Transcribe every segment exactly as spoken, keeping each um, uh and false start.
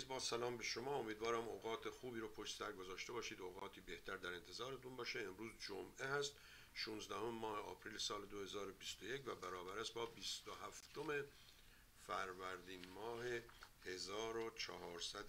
عزیز، با سلام به شما. امیدوارم اوقات خوبی رو پشت سر گذاشته باشید. اوقاتی بهتر در انتظارتون باشه. امروز جمعه هست، شانزدهم ماه آپریل سال دو هزار و بیست و یک و برابر است با بیست و هفتم فروردین ماه هزار و چهارصد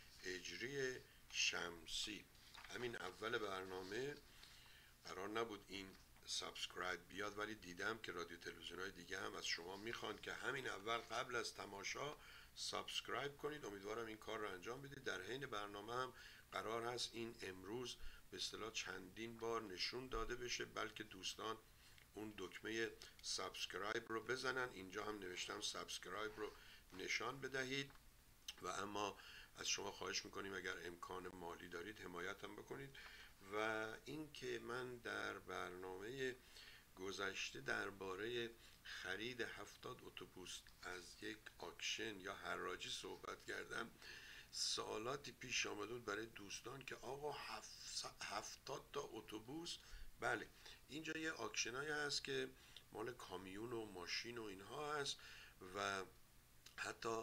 هجری شمسی. همین اول برنامه قرار نبود این سابسکرایب بیاد، ولی دیدم که رادیو تلویزیون های دیگه هم از شما میخوان که همین اول قبل از تماشا سابسکرایب کنید. امیدوارم این کار رو انجام بدید. در حین برنامه هم قرار هست این امروز به اصطلاح چندین بار نشون داده بشه، بلکه دوستان اون دکمه سابسکرایب رو بزنن. اینجا هم نوشتم سابسکرایب رو نشان بدهید و اما از شما خواهش میکنیم اگر امکان مالی دارید حمایت هم بکنید. و اینکه من در برنامه گذشته درباره خرید هفتاد اتوبوس از یک آکشن یا حراجی صحبت کردم، سوالاتی پیش آمده بود برای دوستان که آقا هفتاد تا اتوبوس. بله، اینجا یه آکشنایی هست که مال کامیون و ماشین و اینها هست و حتی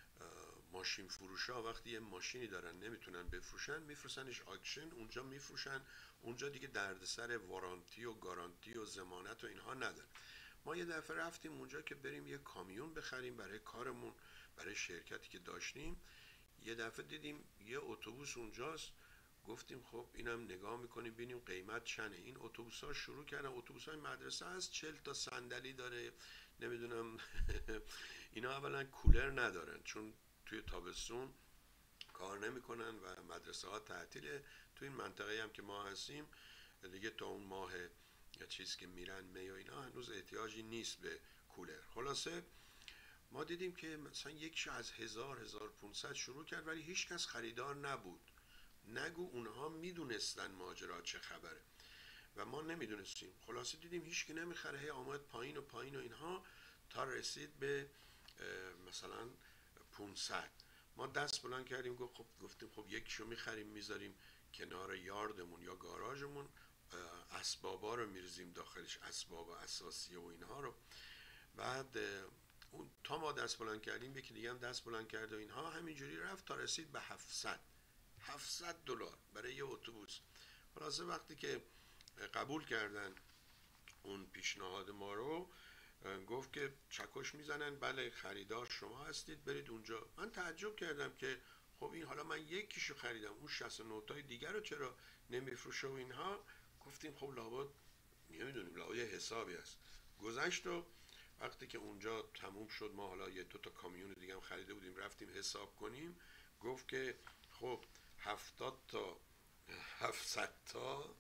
ماشین فروش ها وقتی یه ماشینی دارن نمیتونن بفروشن، میفروشنش آکشن، اونجا میفروشن. اونجا دیگه دردسر وارانتی و گارانتی و ضمانت و اینها نداره. ما یه دفعه رفتیم اونجا که بریم یه کامیون بخریم برای کارمون، برای شرکتی که داشتیم. یه دفعه دیدیم یه اتوبوس اونجاست، گفتیم خب اینم نگاه میکنیم ببینیم قیمت چنه. این اتوبوس ها شروع کردن، اتوبوس های مدرسه هست، چهل تا صندلی داره، نمیدونم اینا اولا کولر ندارن چون توی تابستون کار نمیکنن و مدرسه ها تعطیله. توی این منطقه هم که ما هستیم دیگه تا اون ماه یا چیز که میرن می و اینا هنوز احتیاجی نیست به کولر. خلاصه ما دیدیم که مثلا یکیش از هزار هزار پونصد شروع کرد ولی هیچ کس خریدار نبود. نگو اونها میدونستن ماجرا چه خبره و ما نمیدونستیم. خلاصه دیدیم هیچ کی نمیخره، هی آمد پایین و پایین و اینها تا رسید به مثلا پونصد. ما دست بلند کردیم، گفت خب گفتیم خب یکیشو میخریم میذاریم کنار یاردمون یا گاراژمون، اسبابا رو میرزیم داخلش، اسباب اساسیه و اینها رو. بعد اون تا ما دست بلند کردیم یکی دیگه هم دست بلند کرد و اینها، همینجوری رفت تا رسید به هفتصد هفتصد دلار برای یه اتوبوس. خلاصه وقتی که قبول کردن اون پیشنهاد ما رو، گفت که چکش میزنن، بله خریدار شما هستید برید اونجا. من تعجب کردم که خب این حالا من یکیشو خریدم، اون شصت و نه تای دیگر رو چرا نمیفروشه و اینها. گفتیم خب لابد نمیدونیم، لابد یه حسابی هست. گذشت و وقتی که اونجا تموم شد ما حالا یه دو تا کامیون دیگه هم خریده بودیم رفتیم حساب کنیم. گفت که خب هفتاد تا هفتصد تا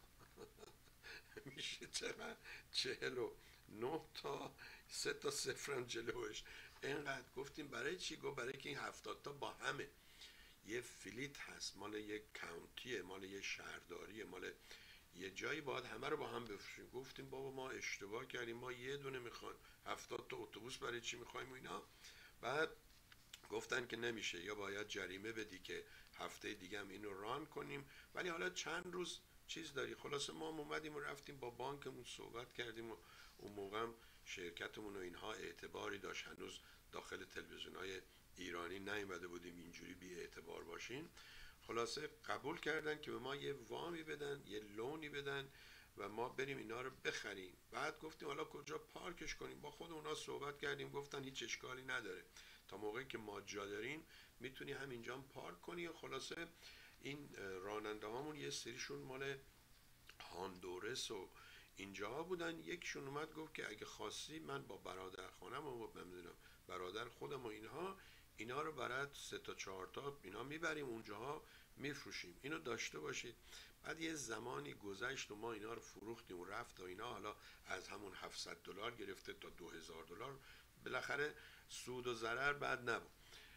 میشه چقدر؟ چهل و نه تا، سه تا صفرم جلوش. اینقدر. گفتیم برای چی؟ گفت برای که این هفتاد تا با همه یه فلیت هست، مال یه کانتیه، مال یه شهرداریه، مال یه جایی باید همه رو با هم بفروشیم. گفتیم بابا ما اشتباه کردیم، ما یه دونه میخوایم، هفتاد تا اتوبوس برای چی میخوایم و اینا. بعد گفتن که نمیشه، یا باید جریمه بدی که هفته دیگه هم اینو ران کنیم، ولی حالا چند روز چیز داری. خلاصه ما اومدیم و رفتیم با بانکمون صحبت کردیم و اون موقع هم شرکتمون و اینها اعتباری داشت، هنوز داخل تلویزیون‌های ایرانی نیومده بودیم اینجوری بی اعتبار باشیم. خلاصه قبول کردن که به ما یه وامی بدن، یه لونی بدن و ما بریم اینا رو بخریم. بعد گفتیم حالا کجا پارکش کنیم، با خود اونا صحبت کردیم، گفتن هیچ اشکالی نداره، تا موقعی که ما جا داریم میتونی همینجا پارک کنی. و خلاصه این راننده هامون یه سریشون مال هاندورس و اینجا بودن. یکشون اومد گفت که اگه خواستی من با برادر خانم و نمیدونم برادر خودم و اینها اینا رو برات سه تا چهار تا اینا میبریم اونجاها میفروشیم، اینو داشته باشید. بعد یه زمانی گذشت و ما اینا رو فروختیم و رفت و اینا، حالا از همون هفتصد دلار گرفته تا دو هزار دلار، بالاخره سود و ضرر بعد نبود.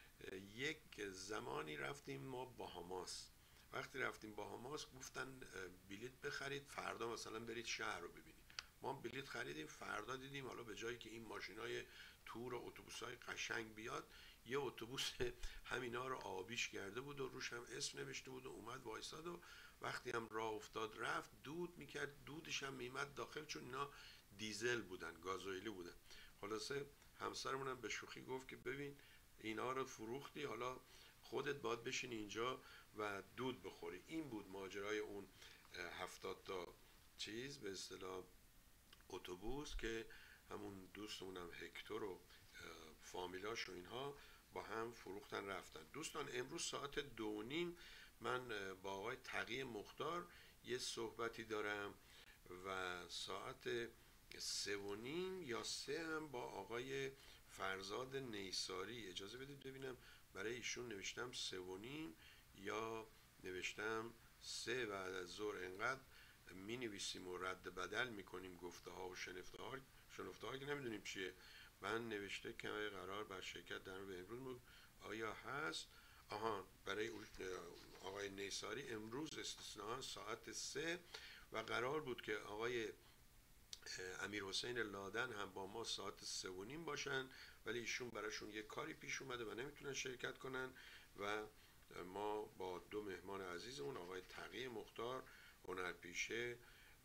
یک زمانی رفتیم ما باهاماس. وقتی رفتیم باهاماس گفتن بلیت بخرید فردا مثلا برید شهر رو ببینید. ما بلیت خریدیم، فردا دیدیم حالا به جایی که این ماشینای تور و اتوبوسای قشنگ بیاد، یه اتوبوس همینا رو آبیش کرده بود و روش هم اسم نوشته بود و اومد وایساد و وقتی هم راه افتاد رفت دود میکرد، دودش هم میمد داخل چون اینا دیزل بودن، گازوئیلی بودن. خلاصه همسرمون هم به شوخی گفت که ببین اینا رو فروختی، حالا خودت باید بشینی اینجا و دود بخوری. این بود ماجرای اون هفتاد تا چیز به اصطلاح اتوبوس که همون دوستمونم هکتور و فامیلاش و اینها با هم فروختن رفتن. دوستان امروز ساعت دو نیم من با آقای تقی مختار یه صحبتی دارم و ساعت سه و نیم یا سه هم با آقای فرزاد نیساری. اجازه بدید ببینم برای ایشون نوشتم سه و نیم یا نوشتم سه بعد از ظهر. انقدر می نویسیم و رد بدل می کنیم گفته ها و شنفته ها شنفته ها که نمیدونیم چیه. من نوشته که قرار بر شرکت در به امروز آیا هست. آها، برای آقای نیساری امروز استثناء ساعت سه و قرار بود که آقای امیر حسین لادن هم با ما ساعت سه و نیم باشن، ولی ایشون براشون یه کاری پیش اومده و نمیتونن شرکت کنن و ما با دو مهمان عزیزمون آقای تقی مختار هنرپیشه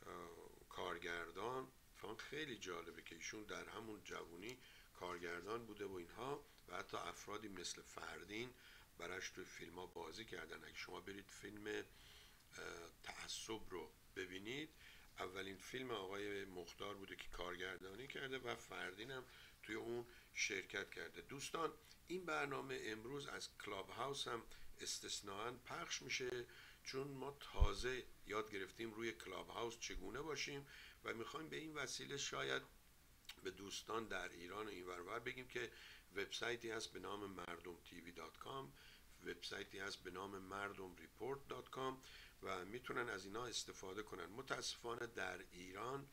کارگردان، فهم خیلی جالبه که ایشون در همون جوونی کارگردان بوده و اینها و حتی افرادی مثل فردین براش توی فیلم ها بازی کردن. اگه شما برید فیلم تعصب رو ببینید، اولین فیلم آقای مختار بوده که کارگردانی کرده و فردین هم توی اون شرکت کرده. دوستان این برنامه امروز از کلاب هاوس هم استثناءً پخش میشه، چون ما تازه یاد گرفتیم روی کلاب هاوس چگونه باشیم و میخوایم به این وسیله شاید به دوستان در ایران و این ور ور بگیم که وبسایتی هست به نام مردم تیوی دات کام، وبسایتی هست به نام مردم ریپورت دات کام و میتونن از اینا استفاده کنن. متاسفانه در ایران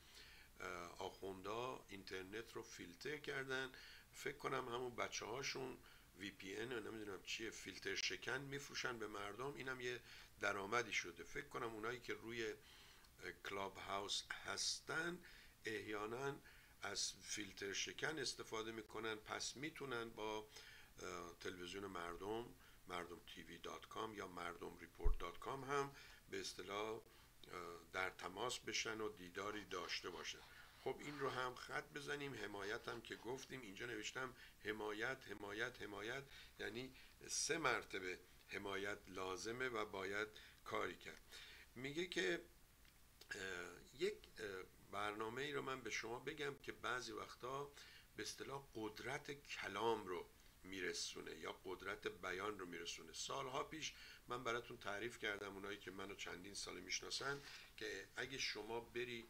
آخوندا اینترنت رو فیلتر کردن، فکر کنم همون بچه هاشون وی پی ان نمیدونم چیه فیلتر شکن میفروشن به مردم، اینم یه درآمدی شده. فکر کنم اونایی که روی کلاب هاوس هستن احیانا از فیلتر شکن استفاده میکنن، پس میتونن با تلویزیون مردم مردم تیوی دات کام یا مردم ریپورت دات کام هم به اصطلاح در تماس بشن و دیداری داشته باشن. خب این رو هم خط بزنیم. حمایت هم که گفتیم اینجا نوشتم حمایت حمایت حمایت، یعنی سه مرتبه حمایت لازمه و باید کاری کرد. میگه که یک برنامه ای رو من به شما بگم که بعضی وقتا به اصطلاح قدرت کلام رو میرسونه یا قدرت بیان رو میرسونه. سالها پیش من براتون تعریف کردم، اونایی که منو چندین سال میشناسن، که اگه شما بری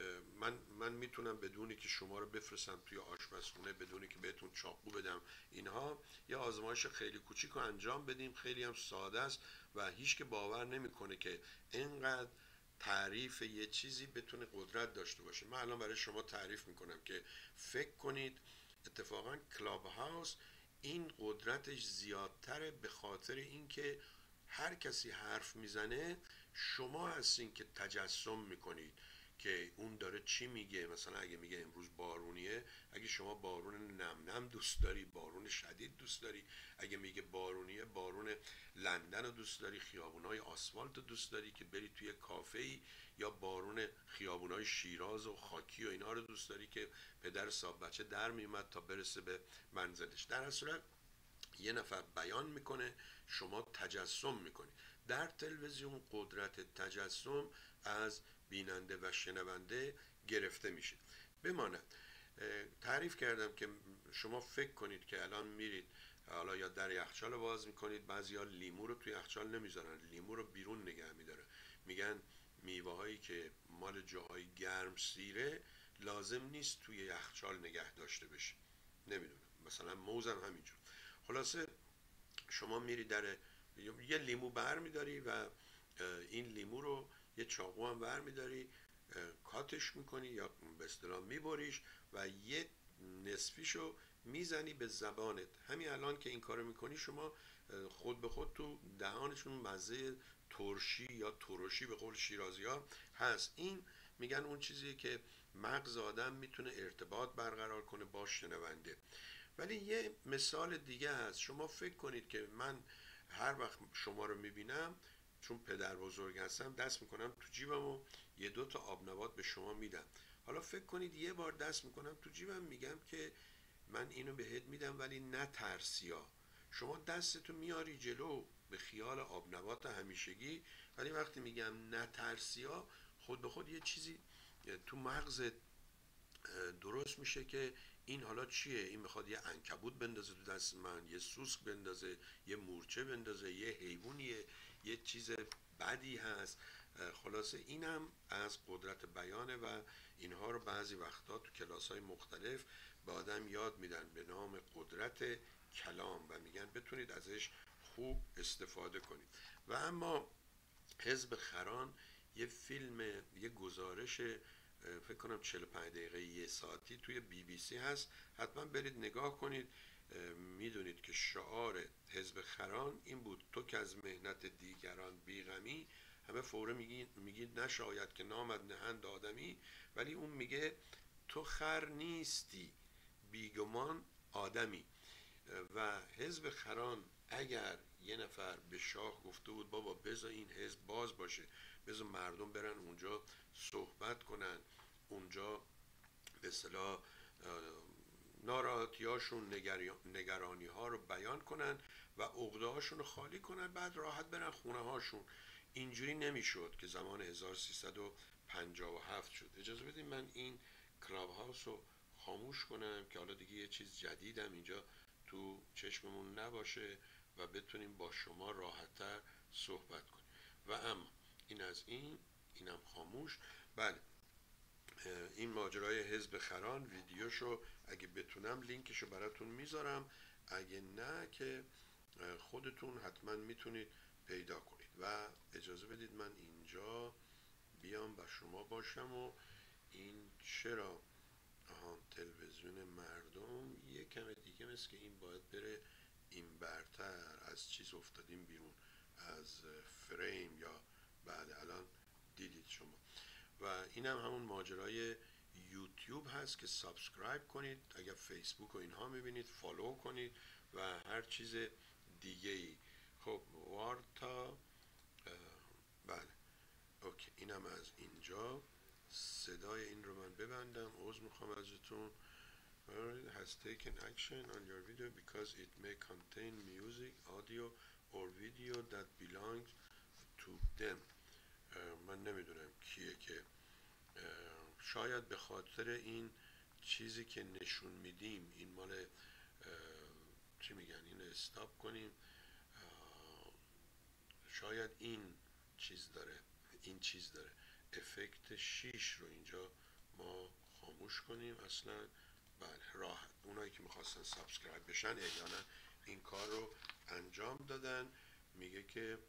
من من میتونم بدونی که شما رو بفرستم توی آشپزخونه، بدونی که بهتون چاقو بدم، اینها یه آزمایش خیلی کوچیک رو انجام بدیم، خیلی هم ساده است و هیچ که باور نمیکنه که اینقدر تعریف یه چیزی بتونه قدرت داشته باشه. من الان برای شما تعریف میکنم که فکر کنید اتفاقا کلاب هاوس این قدرتش زیادتره به خاطر اینکه هر کسی حرف میزنه شما هستین که تجسم میکنید که اون داره چی میگه. مثلا اگه میگه امروز بارونیه، اگه شما بارون نم نم دوست داری، بارون شدید دوست داری، اگه میگه بارونیه بارون لندن رو دوست داری، خیابونای آسفالت رو دوست داری که بری توی کافه‌ای، یا بارون خیابونای شیراز و خاکی و اینا رو دوست داری که پدر صاحب بچه در میومد تا برسه به منزلش. در هر صورت یه نفر بیان میکنه، شما تجسم میکنی. در تلویزیون قدرت تجسم از بیننده و شنونده گرفته میشه. بماند تعریف کردم که شما فکر کنید که الان میرید حالا یا در یخچال باز میکنید، بعضیا لیمو رو توی یخچال نمیذارن، لیمو رو بیرون نگه میداره، میگن میوه هایی که مال جاهای گرم سیره لازم نیست توی یخچال نگه داشته بشه. نمیدونم، مثلا موزم همینجور. خلاصه شما میری در یه لیمو بر میداری و این لیمو رو یه چاقو هم بر میداری کاتش میکنی یا به اصطلاح میبریش و یه نصفیشو میزنی به زبانت. همین الان که این کارو میکنی شما خود به خود تو دهانشون مزه ترشی یا ترشی به قول شیرازی ها هست. این میگن اون چیزیه که مغز آدم میتونه ارتباط برقرار کنه با شنونده. ولی یه مثال دیگه هست. شما فکر کنید که من هر وقت شما رو میبینم چون پدر بزرگ هستم دست میکنم تو جیبم و یه دو تا آب نبات به شما میدم. حالا فکر کنید یه بار دست میکنم تو جیبم میگم که من اینو بهت میدم ولی نترسیا، شما دستتو میاری جلو به خیال آب نبات همیشگی، ولی وقتی میگم نترسی ها، خود به خود یه چیزی تو مغزت درست میشه که این حالا چیه؟ این میخواد یه عنکبوت بندازه تو دست من، یه سوسک بندازه، یه مورچه بندازه، یه حیوانیه، یه چیز بدی هست. خلاصه اینم از قدرت بیانه و اینها رو بعضی وقتا تو کلاس های مختلف به آدم یاد میدن به نام قدرت کلام و میگن بتونید ازش خوب استفاده کنید. و اما حزب خران یه فیلم، یه گزارش فکر کنم چهل و پنج دقیقه یه ساعتی توی بی بی سی هست، حتما برید نگاه کنید. میدونید که شعار حزب خران این بود: تو که از مهنت دیگران بیغمی. همه فوره میگید میگید نشاید که نامد نهند آدمی، ولی اون میگه تو خر نیستی، بیگمان آدمی. و حزب خران اگر یه نفر به شاه گفته بود بابا بذار این حزب باز باشه، بذار مردم برن اونجا صحبت کنن، اونجا به اصطلاح ناراحتی هاشون، نگرانی ها رو بیان کنن و عقده هاشون رو خالی کنن، بعد راحت برن خونه هاشون. اینجوری نمیشد که زمان هزار و سیصد و پنجاه و هفت شد. اجازه بدید من این کلاب هاوس رو خاموش کنم که حالا دیگه یه چیز جدیدم اینجا تو چشممون نباشه و بتونیم با شما راحتتر صحبت کنیم. و اما این از این، اینم خاموش. بله، این ماجرای حزب خران ویدیوشو اگه بتونم لینکشو براتون میذارم، اگه نه که خودتون حتما میتونید پیدا کنید. و اجازه بدید من اینجا بیام با شما باشم. و این چرا آهان تلویزیون مردم یه کم دیگه مثل که این باید بره این برتر، از چیز افتادیم بیرون، از فریم. یا بله الان دیدید شما. و اینم هم همون ماجرای یوتیوب هست که سابسکرایب کنید، اگر فیسبوک و اینها میبینید فالو کنید و هر چیز دیگه ای. خب وارتا، بله اوکی، اینم از اینجا. صدای این رو من ببندم، عذر میخوام ازتون. has taken action on your video because it may contain music, audio or video that belongs to them. من نمیدونم کیه که، شاید به خاطر این چیزی که نشون میدیم، این مال چی میگن، این استاپ کنیم، شاید این چیز داره، این چیز داره افکت شیش رو اینجا ما خاموش کنیم اصلا. بله راحت، اونایی که میخواستن سابسکرایب بشن احیانا این کار رو انجام دادن. میگه که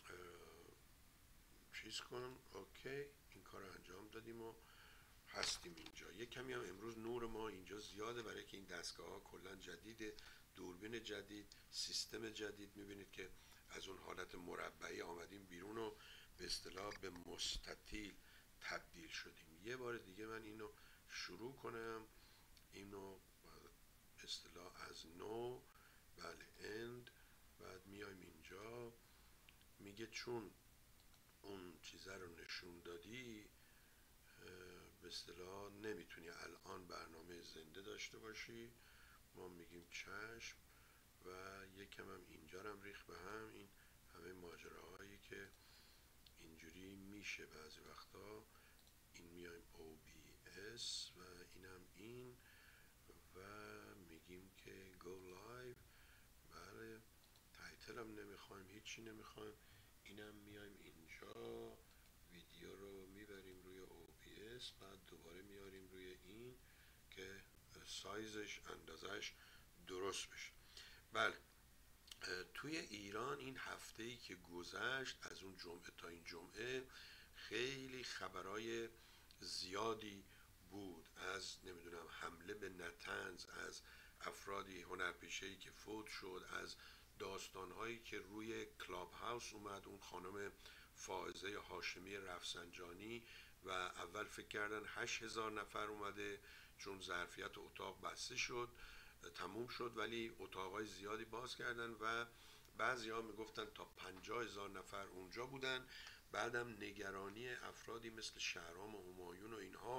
چیز کنم، اوکی این کار رو انجام دادیم و هستیم اینجا. یه کمی هم امروز نور ما اینجا زیاده برای که این دستگاه ها کلا جدیده، دوربین جدید، سیستم جدید. میبینید که از اون حالت مربعی آمدیم بیرون و به اصطلاح به مستطیل تبدیل شدیم. یه بار دیگه من اینو شروع کنم، اینو به اصطلاح از نو، بله اند، بعد میایم اینجا میگه چون اون چیزه رو نشون دادی به اصطلاح نمیتونی الان برنامه زنده داشته باشی. ما میگیم چشم و یکم هم اینجا هم ریخ به هم. این همه ماجراهایی که اینجوری میشه بعضی وقتا. این میایم او بی اس و اینم این و میگیم که go live. بله تایتل هم نمیخوایم، هیچی نمیخوایم. اینم میایم اینجا، ویدیو رو میبریم روی او بی اس، بعد دوباره میاریم روی این که سایزش اندازش درست بشه. بله توی ایران این هفته ای که گذشت، از اون جمعه تا این جمعه، خیلی خبرای زیادی بود، از نمیدونم حمله به نطنز، از افرادی هنرپیشه‌ای که فوت شد، از داستانهایی که روی کلاب هاوس اومد. اون خانم فائزه هاشمی رفسنجانی و اول فکر کردن هشت هزار نفر اومده چون ظرفیت اتاق بسته شد، تموم شد، ولی اتاقای زیادی باز کردن و بعضی ها میگفتن تا پنجاه هزار نفر اونجا بودن. بعدم نگرانی افرادی مثل شهرام و همایون و اینها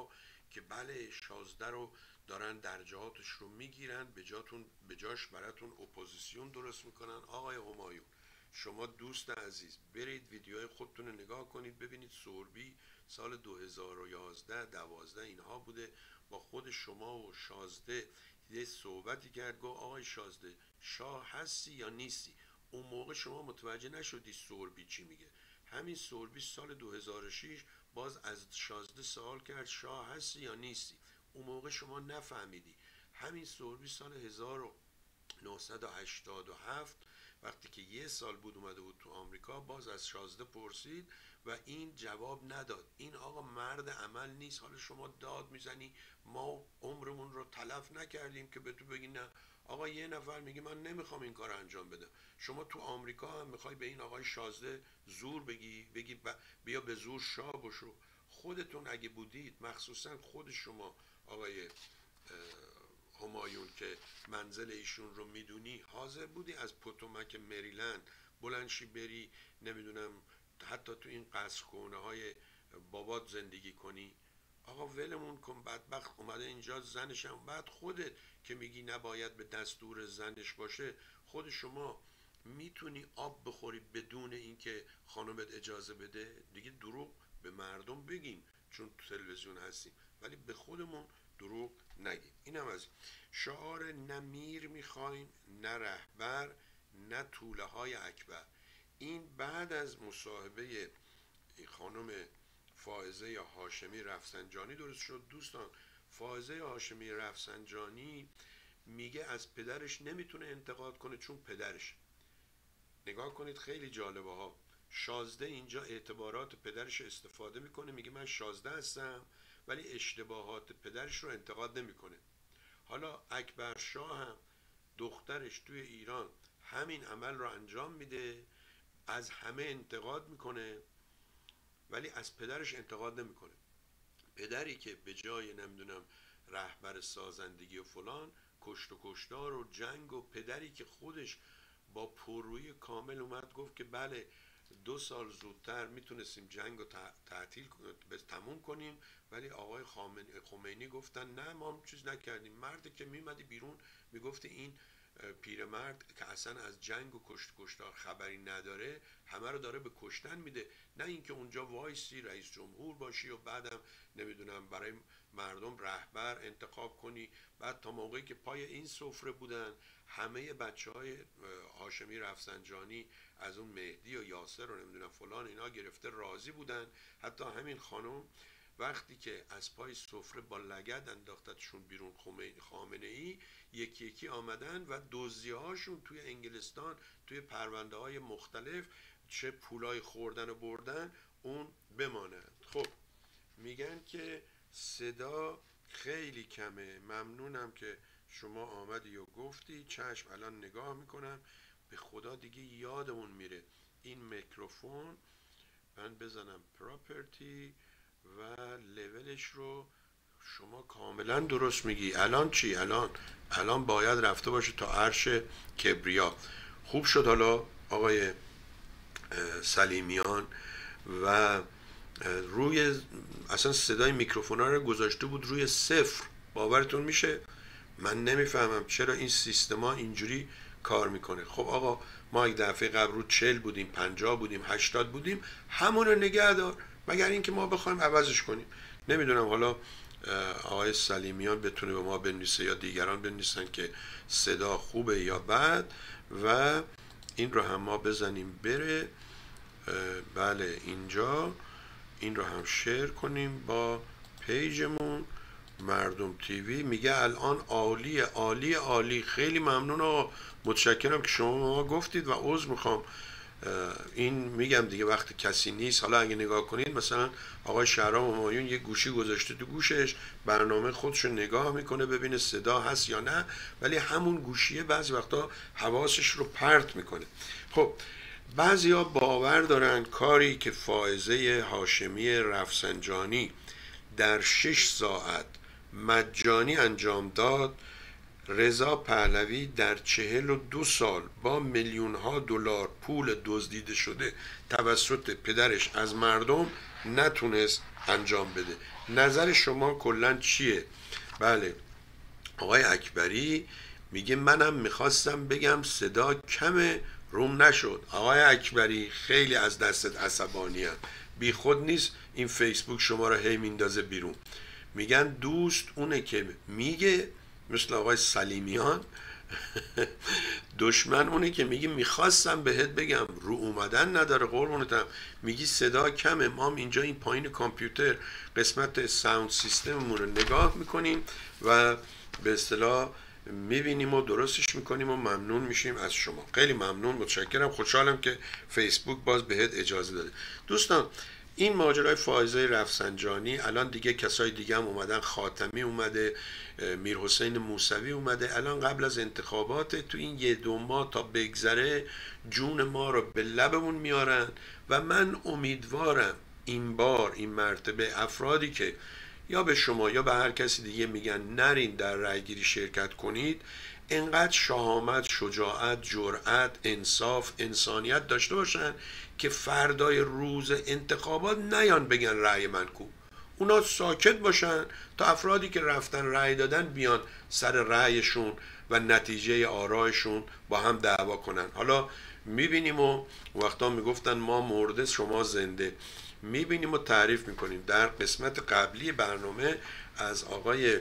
که بله شازده رو دارن درجاتش رو میگیرن، به جاتون به جاش براتون اپوزیسیون درست میکنن. آقای همایون شما دوست عزیز برید ویدیوهای خودتون رو نگاه کنید ببینید سوربی سال دو هزار و یازده دوازده اینها بوده با خود شما و شازده یه صحبتی کرد، گفت آقای شازده شاه هستی یا نیستی؟ اون موقع شما متوجه نشدی سوربی چی میگه. همین سوربی سال دو هزار و شش باز از شازده سوال کرد شاه هستی یا نیستی؟ اون موقع شما نفهمیدی. همین سوربی سال هزار و نهصد و هشتاد و هفت وقتی که یه سال بود اومده بود تو آمریکا باز از شازده پرسید و این جواب نداد. این آقا مرد عمل نیست. حالا شما داد میزنی ما عمرمون رو تلف نکردیم که به تو بگی نه. آقا یه نفر میگه من نمیخوام این کار انجام بدم، شما تو آمریکا هم میخوای به این آقای شازده زور بگی بگی بیا به زور شاه بشو؟ خودتون اگه بودید مخصوصا خود شما آقای همایون که منزل ایشون رو میدونی حاضر بودی از پوتومک مریلند بلنشی بری نمیدونم حتی تو این قصر کونه های بابات زندگی کنی؟ آقا ولمون کن، بدبخت اومده اینجا زنشم. بعد خودت که میگی نباید به دستور زنش باشه، خود شما میتونی آب بخوری بدون اینکه خانمت اجازه بده؟ دیگه دروغ به مردم بگیم چون تو تلویزیون هستیم ولی به خودمون دروغ نگیم. اینم از شعار نه میر میخوایم نه رهبر نه توله های اکبر. این بعد از مصاحبه خانم فائزه هاشمی رفسنجانی درست شد. دوستان فائزه هاشمی رفسنجانی میگه از پدرش نمیتونه انتقاد کنه چون پدرش. نگاه کنید خیلی جالبه ها. شازده اینجا اعتبارات پدرش استفاده میکنه، میگه من شازده هستم ولی اشتباهات پدرش رو انتقاد نمیکنه. حالا اکبر شاه هم دخترش توی ایران همین عمل رو انجام میده، از همه انتقاد میکنه ولی از پدرش انتقاد نمیکنه. پدری که به جای نمیدونم رهبر سازندگی و فلان کشت و کشتار و جنگ و پدری که خودش با پررویی کامل اومد گفت که بله دو سال زودتر میتونستیم جنگ رو تعطیل تموم کنیم ولی آقای خمینی گفتن نه ما چیز نکردیم. مردی که میمدی بیرون میگفتی این پیرمرد که اصلا از جنگ و کشت کشتار خبری نداره همه رو داره به کشتن میده، نه اینکه اونجا وایسی رئیس جمهور باشی و بعدم نمیدونم برای مردم رهبر انتخاب کنی. بعد تا موقعی که پای این سفره بودن همه بچه های هاشمی رفسنجانی از اون مهدی و یاسر و نمیدونم فلان اینا گرفته راضی بودن. حتی همین خانم وقتی که از پای سفره با لگد انداختتشون بیرون خامنه ای یکی یکی آمدن و دزدی هاشون توی انگلستان توی پرونده های مختلف چه پولای خوردن و بردن اون بمانند. خب میگن که صدا خیلی کمه. ممنونم که شما آمدی و گفتی. چشم الان نگاه میکنم. به خدا دیگه یادمون میره این میکروفون من بزنم پراپرتی و لولش رو. شما کاملا درست میگی. الان چی؟ الان الان باید رفته باشه تا عرش کبریا. خوب شد حالا آقای سلیمیان و روی اصلا صدای میکروفونا رو گذاشته بود روی صفر. باورتون میشه؟ من نمیفهمم چرا این سیستما اینجوری کار میکنه. خب آقا ما یک دفعه قبل رو چهل بودیم، پنجاه بودیم، هشتاد بودیم، همون رو نگه دار مگر اینکه ما بخوایم عوضش کنیم. نمیدونم حالا آقای سلیمیان بتونه به ما بنویسه یا دیگران بنویسن که صدا خوبه یا بد و این رو هم ما بزنیم بره. بله اینجا این رو هم شیر کنیم با پیجمون مردم تیوی. میگه الان عالیه عالی عالی. خیلی ممنون و متشکرم که شما ما گفتید و عذر میخوام. این میگم دیگه وقت کسی نیست. حالا اگه نگاه کنید مثلا آقای شهرام همایون یه گوشی گذاشته تو گوشش برنامه خودشو نگاه میکنه ببینه صدا هست یا نه ولی همون گوشیه بعضی وقتا حواسش رو پرت میکنه. خب بعضی ها باور دارن کاری که فائزه هاشمی رفسنجانی در شش ساعت مجانی انجام داد رضا پهلوی در چهل و دو سال با میلیون ها دلار پول دزدیده شده توسط پدرش از مردم نتونست انجام بده. نظر شما کلا چیه؟ بله، آقای اکبری میگه منم میخواستم بگم صدا کمه روم نشد. آقای اکبری خیلی از دستت عصبانی هم. بی خود نیست این فیسبوک شما رو هی میندازه بیرون. میگن دوست اونه که میگه، مثل آقای سلیمیان دشمن اونه که میگه میخواستم بهت بگم رو اومدن نداره. قربونتم میگی صدا کمه، ما اینجا این پایین کامپیوتر قسمت ساوند سیستممون رو نگاه میکنیم و به اصطلاح میبینیم و درستش میکنیم و ممنون میشیم از شما. خیلی ممنون، متشکرم، خوشحالم که فیسبوک باز بهت اجازه داده. دوستان این ماجرای فائزه رفسنجانی، الان دیگه کسای دیگه هم اومدن، خاتمی اومده، میر حسین موسوی اومده، الان قبل از انتخابات تو این یه دو ماه تا بگذره جون ما رو به لبمون میارن و من امیدوارم این بار این مرتبه افرادی که یا به شما یا به هر کسی دیگه میگن نرین در رأیگیری شرکت کنید، انقدر شهامت، شجاعت، جرأت، انصاف، انسانیت داشته باشن که فردای روز انتخابات نیان بگن رأی من کو. اونا ساکت باشن تا افرادی که رفتن رأی دادن بیان سر رأیشون و نتیجه آرایشون با هم دعوا کنن. حالا میبینیم و وقتا میگفتن ما مرده شما زنده، میبینیم و تعریف میکنیم. در قسمت قبلی برنامه از آقای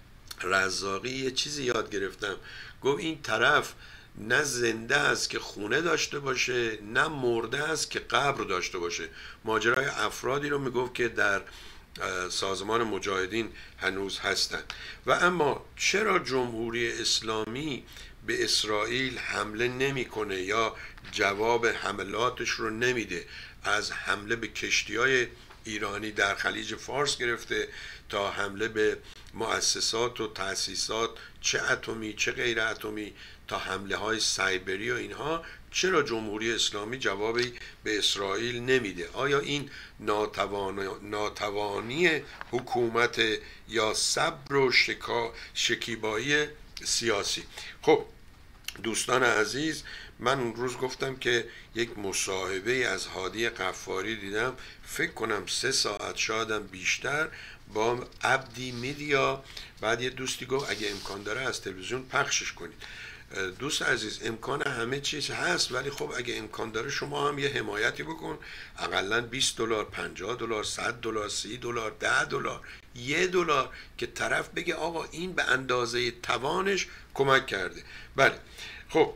رزاقی یه چیزی یاد گرفتم، گفت این طرف نه زنده است که خونه داشته باشه، نه مرده است که قبر داشته باشه. ماجرای افرادی رو میگفت که در سازمان مجاهدین هنوز هستن. و اما چرا جمهوری اسلامی به اسرائیل حمله نمیکنه یا جواب حملاتش رو نمیده؟ از حمله به کشتی‌های ایرانی در خلیج فارس گرفته تا حمله به مؤسسات و تأسیسات چه اتمی چه غیر اتمی، تا حمله های سایبری و اینها، چرا جمهوری اسلامی جوابی به اسرائیل نمیده؟ آیا این ناتوان... ناتوانی حکومت یا صبر و شکا... شکیبایی سیاسی؟ خب دوستان عزیز، من اون روز گفتم که یک مصاحبه از هادی قفاری دیدم، فکر کنم سه ساعت شایدم بیشتر، با عبدی میدیا. بعد یه دوستی گفت اگه امکان داره از تلویزیون پخشش کنید. دوست عزیز امکان همه چیز هست، ولی خب اگه امکان داره شما هم یه حمایتی بکن، اقلا بیست دلار، پنجاه دلار، صد دلار، سی دلار، ده دلار، یه دلار، که طرف بگه آقا این به اندازه توانش کمک کرده. بله خب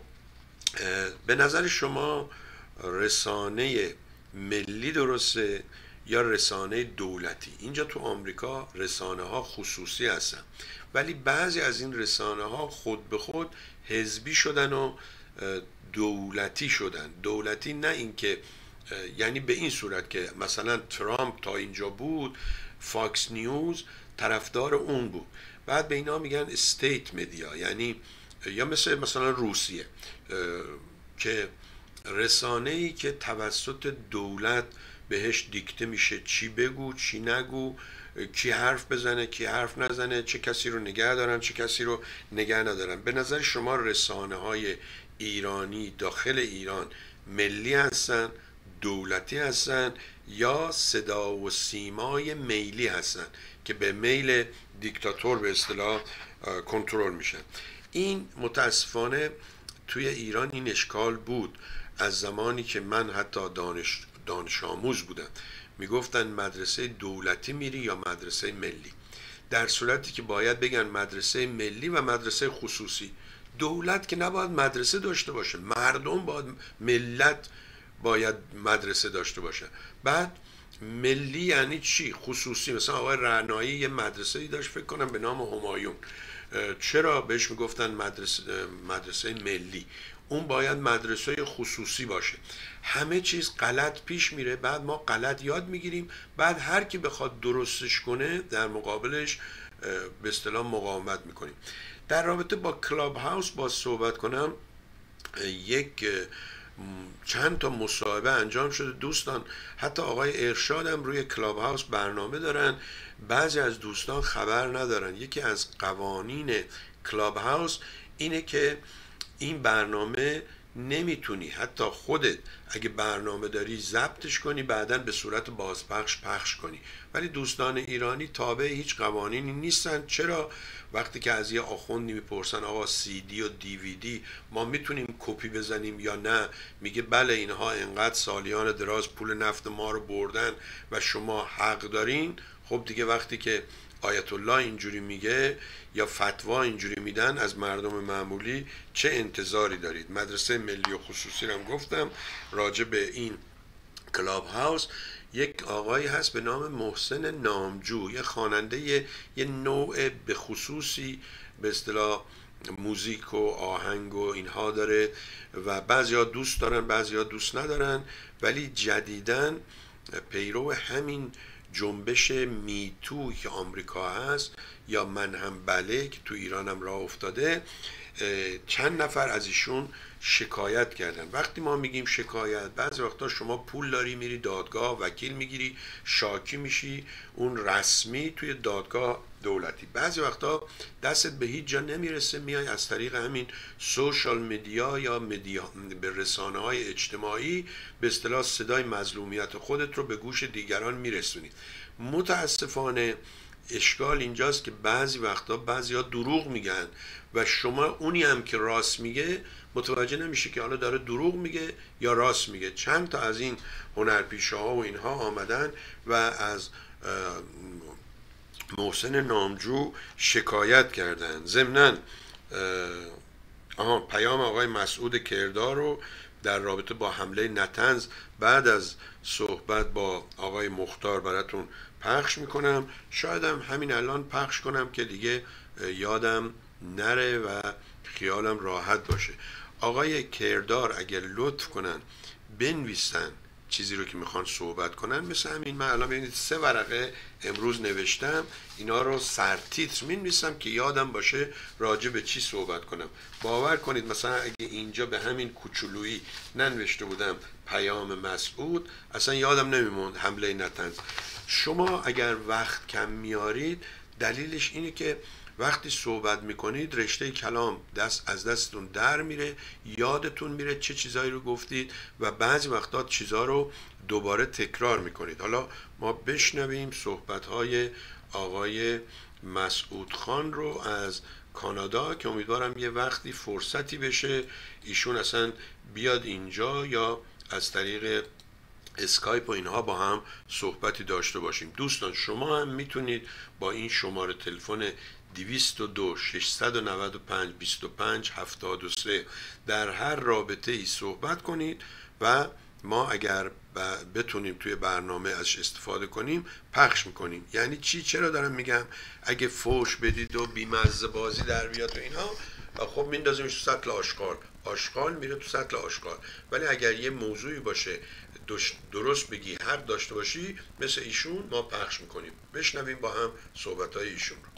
به نظر شما رسانه ملی درسته یا رسانه دولتی؟ اینجا تو آمریکا رسانه ها خصوصی هستن، ولی بعضی از این رسانه ها خود به خود حزبی شدن و دولتی شدن. دولتی نه اینکه یعنی به این صورت که مثلا ترامپ تا اینجا بود، فاکس نیوز طرفدار اون بود، بعد به اینا میگن استیت مدیا، یعنی یا مثل مثلا روسیه که رسانه‌ای که توسط دولت بهش دیکته میشه چی بگو چی نگو، کی حرف بزنه کی حرف نزنه، چه کسی رو نگه دارن چه کسی رو نگه ندارن. به نظر شما رسانه های ایرانی داخل ایران ملی هستن، دولتی هستن، یا صدا و سیمای میلی هستن که به میل دیکتاتور به اصطلاح کنترل میشن؟ این متاسفانه توی ایران این اشکال بود از زمانی که من حتی دانش دانش آموز بودم. میگفتن مدرسه دولتی میری یا مدرسه ملی، در صورتی که باید بگن مدرسه ملی و مدرسه خصوصی. دولت که نباید مدرسه داشته باشه، مردم باید، ملت باید مدرسه داشته باشه. بعد ملی یعنی چی؟ خصوصی. مثلا آقای رعنایی یه مدرسه داشت فکر کنم به نام همایون، چرا بهش میگفتن مدرسه مدرسه ملی؟ اون باید مدرسه خصوصی باشه. همه چیز غلط پیش میره، بعد ما غلط یاد میگیریم، بعد هر کی بخواد درستش کنه در مقابلش به اصطلاح مقاومت میکنیم. در رابطه با کلاب هاوس با صحبت کنم، یک چند تا مصاحبه انجام شده دوستان، حتی آقای ارشاد هم روی کلاب هاوس برنامه دارن، بعضی از دوستان خبر ندارن. یکی از قوانین کلاب هاوس اینه که این برنامه نمیتونی حتی خودت اگه برنامه داری ضبطش کنی بعداً به صورت بازپخش پخش کنی، ولی دوستان ایرانی تابع هیچ قوانینی نیستن. چرا؟ وقتی که از یه آخوندی میپرسن آقا سی دی و دی وی دی ما میتونیم کپی بزنیم یا نه، میگه بله اینها انقدر سالیان دراز پول نفت ما رو بردن و شما حق دارین. خب دیگه وقتی که آیت الله اینجوری میگه یا فتوا اینجوری میدن از مردم معمولی چه انتظاری دارید؟ مدرسه ملی و خصوصی رو هم گفتم. راجع به این کلاب هاوس یک آقایی هست به نام محسن نامجو، یه خواننده یه, یه نوع به خصوصی به اصطلاح موزیک و آهنگ و اینها داره و بعضیا دوست دارن بعضیا دوست ندارن، ولی جدیداً پیرو همین جنبش میتو که آمریکا هست یا من هم بله که تو ایران هم راه افتاده، چند نفر از ایشون شکایت کردن. وقتی ما میگیم شکایت، بعضی وقتا شما پول داری میری دادگاه وکیل میگیری شاکی میشی اون رسمی توی دادگاه دولتی، بعضی وقتا دستت به هیچ جا نمیرسه میای از طریق همین سوشال مدیا یا مدیا به رسانه های اجتماعی به اصطلاح صدای مظلومیت خودت رو به گوش دیگران میرسونی. متاسفانه اشکال اینجاست که بعضی وقتا بعضی ها دروغ میگن و شما اونی هم که راست میگه متوجه نمیشه که حالا داره دروغ میگه یا راست میگه. چند تا از این هنرپیشه ها و اینها آمدن و از محسن نامجو شکایت کردن. ضمناً آها پیام آقای مسعود کردار رو در رابطه با حمله نطنز بعد از صحبت با آقای مختار براتون پخش میکنم. شایدم همین الان پخش کنم که دیگه یادم نره و خیالم راحت باشه. آقای کردار اگر لطف کنن بنویسن چیزی رو که میخوان صحبت کنن، مثل همین من الان ببینید سه ورقه امروز نوشتم، اینا رو سرتیتر مینویسم که یادم باشه راجع به چی صحبت کنم. باور کنید مثلا اگه اینجا به همین کوچولویی ننوشته بودم پیام مسعود اصلا یادم نمیموند حمله نطنز. شما اگر وقت کم میارید دلیلش اینه که وقتی صحبت میکنید رشته کلام دست از دستتون در میره، یادتون میره چه چیزایی رو گفتید و بعضی وقتا چیزا رو دوباره تکرار میکنید. حالا ما بشنویم صحبتهای آقای مسعود خان رو از کانادا که امیدوارم یه وقتی فرصتی بشه ایشون اصلا بیاد اینجا یا از طریق اسکایپ و اینها با هم صحبتی داشته باشیم. دوستان شما هم میتونید با این شماره تلفن دویست و دو ششصد و نود و پنج بیست و پنج هفتاد و سه در هر رابطه ای صحبت کنید و ما اگر بتونیم توی برنامه ازش استفاده کنیم پخش میکنیم. یعنی چی؟ چرا دارم میگم اگه فوش بدید و بیمزه بازی در بیاد و اینها خب میندازیمش تو سطل آشغال، آشغال میره تو سطل آشغال، ولی اگر یه موضوعی باشه درست بگی حق داشته باشی مثل ایشون ما پخش میکنیم. بشنویم با هم صحبتهای ایشون رو.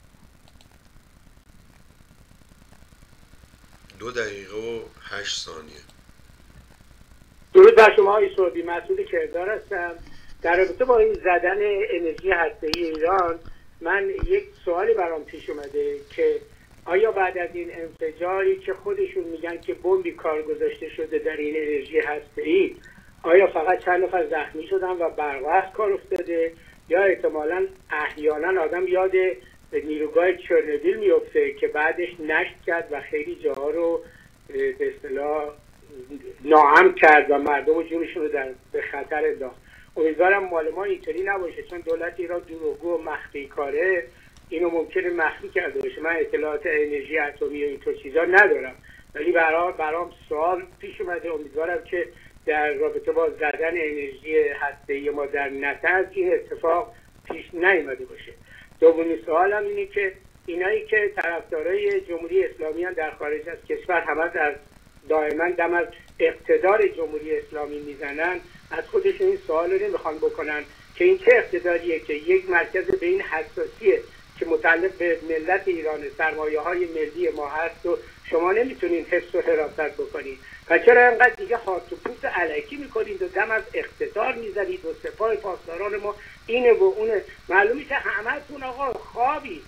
دو دقیقه و هشت ثانیه. درود بر شما آقای سعودی، مسعود کردار هستم. در رابطه با این زدن انرژی هسته‌ای ایران من یک سوالی برام پیش اومده که آیا بعد از این انفجاری که خودشون میگن که بمبی کار گذاشته شده در این انرژی هسته‌ای، آیا فقط چند نفر زخمی شدن و برق کار افتاده یا احتمالاً احیانا آدم یاد نیروگاه چرنوبیل میفته که بعدش نشت کرد و خیلی جاها رو به اصطلاح ناامن کرد و مردم جونشون رو در به خطر انداخت. امیدوارم مال ما اینطوری نباشه، چون دولت ایران دروغگو و مخفی کاره اینو ممکنه مخفی کرده باشه. من اطلاعات انرژی اتمی و اینطور چیزا ندارم، ولی برام برام سوال پیش اومده. امیدوارم که در رابطه با زدن انرژی هسته‌ای ما در نطنز این اتفاق پیش نیامده باشه. دومین سوالم اینه که اینایی که طرفدارای جمهوری اسلامی در خارج از کشور همه در دائما دم از اقتدار جمهوری اسلامی میزنن، از خودشون این سوال رو نمیخوان بکنن که این چه اقتداریه که یک مرکز به این حساسیه که متعلق به ملت ایران سرمایه های ملی ما هست و شما نمیتونین حفظ و حراست بکنید و چرا اینقدر دیگه هات و پوست الکی میکنید و دم از اقتدار میزنید و سپاه پاسداران ما اینه و اونه. معلومه که همه‌تون آقا خوابی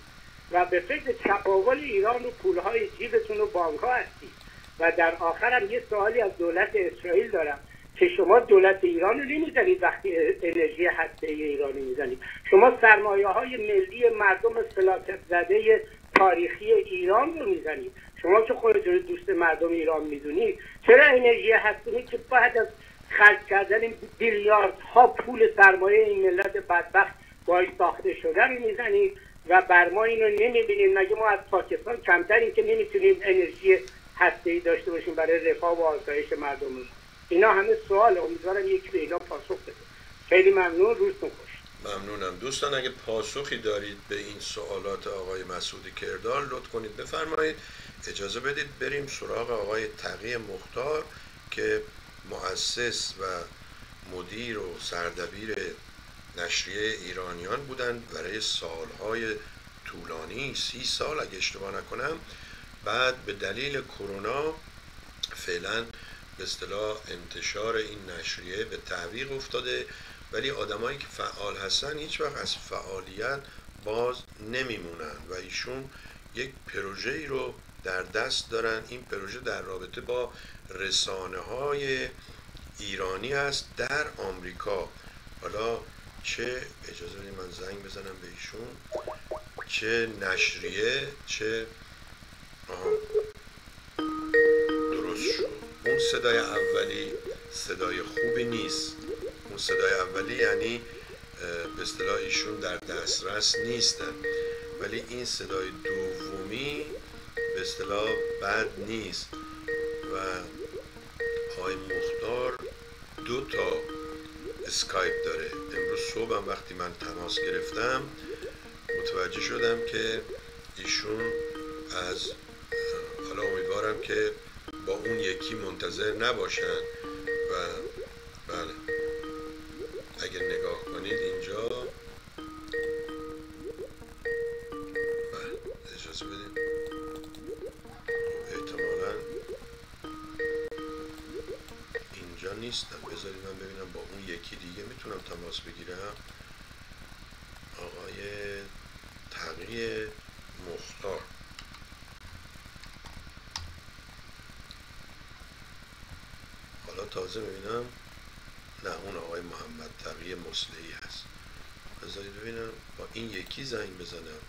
و به فکر چپاول ایران و پولهای جیبتون و بانک ها هستید. و در آخر هم یه سوالی از دولت اسرائیل دارم که شما دولت ایران رو نمیزنید وقتی انرژی هسته‌ای ایران رو میزنید. شما سرمایه های ملی مردم فلاکت زده تاریخی ایران رو میزنید. شما که خودتون دوست مردم ایران میدونید، چرا انرژی هسته‌ای که بعد از خرج کردن بیلیاردها پول سرمایه این ملت بدبخت باید ساخته شده رو میزنید و بر ما اینو نمیبینیم؟ مگه ما از پاکستان کمتریم که نمیتونیم انرژی هسته‌ای داشته باشیم برای رفاه و آسایش مردممون؟ اینا همه سوال، امیدوارم یکی به اینا پاسخ بده. خیلی ممنون، روزتون خوش. ممنونم دوستان. اگه پاسخی دارید به این سوالات آقای مسعود کردار لطف کنید بفرمایید. اجازه بدید بریم سراغ آقای تقی مختار که مؤسس و مدیر و سردبیر نشریه ایرانیان بودند برای سالهای طولانی، سی سال اگه اشتباه نکنم. بعد به دلیل کرونا فعلا به اصطلاح انتشار این نشریه به تعویق افتاده، ولی آدمایی که فعال هستن هیچ وقت از فعالیت باز نمیمونن و ایشون یک پروژه‌ای رو در دست دارن. این پروژه در رابطه با رسانه های ایرانی است در آمریکا. حالا چه اجازه بدید من زنگ بزنم به ایشون، چه نشریه چه آها درست شد. اون صدای اولی صدای خوبی نیست. اون صدای اولی یعنی به اصطلاح ایشون در دسترس نیستن، ولی این صدای دومی به اصطلاح بد نیست. و آقای مختار دو تا اسکایپ داره. امروز صبح هم وقتی من تماس گرفتم متوجه شدم که ایشون از، حالا امیدوارم که با اون یکی منتظر نباشن و بله اگر نگاه کنید اینجا، بله اجازه بدید، احتمالا اینجا نیستم. بذارید من ببینم با اون یکی دیگه میتونم تماس بگیرم. آقای تقی مختار. حالا تازه ببینم، نه اون آقای محمد تقی مصلحی هست. بذارید ببینم با این یکی زنگ بزنم،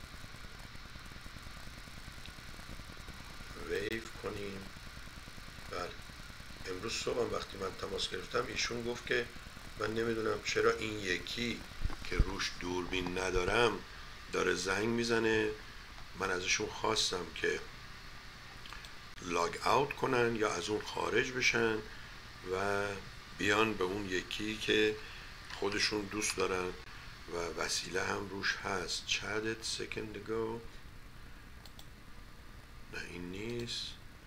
ویو کنیم. بله امروز صبح وقتی من تماس گرفتم ایشون گفت که من نمیدونم چرا این یکی که روش دوربین ندارم داره زنگ میزنه. من ازشون خواستم که لاگ اوت کنن یا از اون خارج بشن و بیان به اون یکی که خودشون دوست دارن و وسیله هم روش هست. chatted second ago. نه این نیست.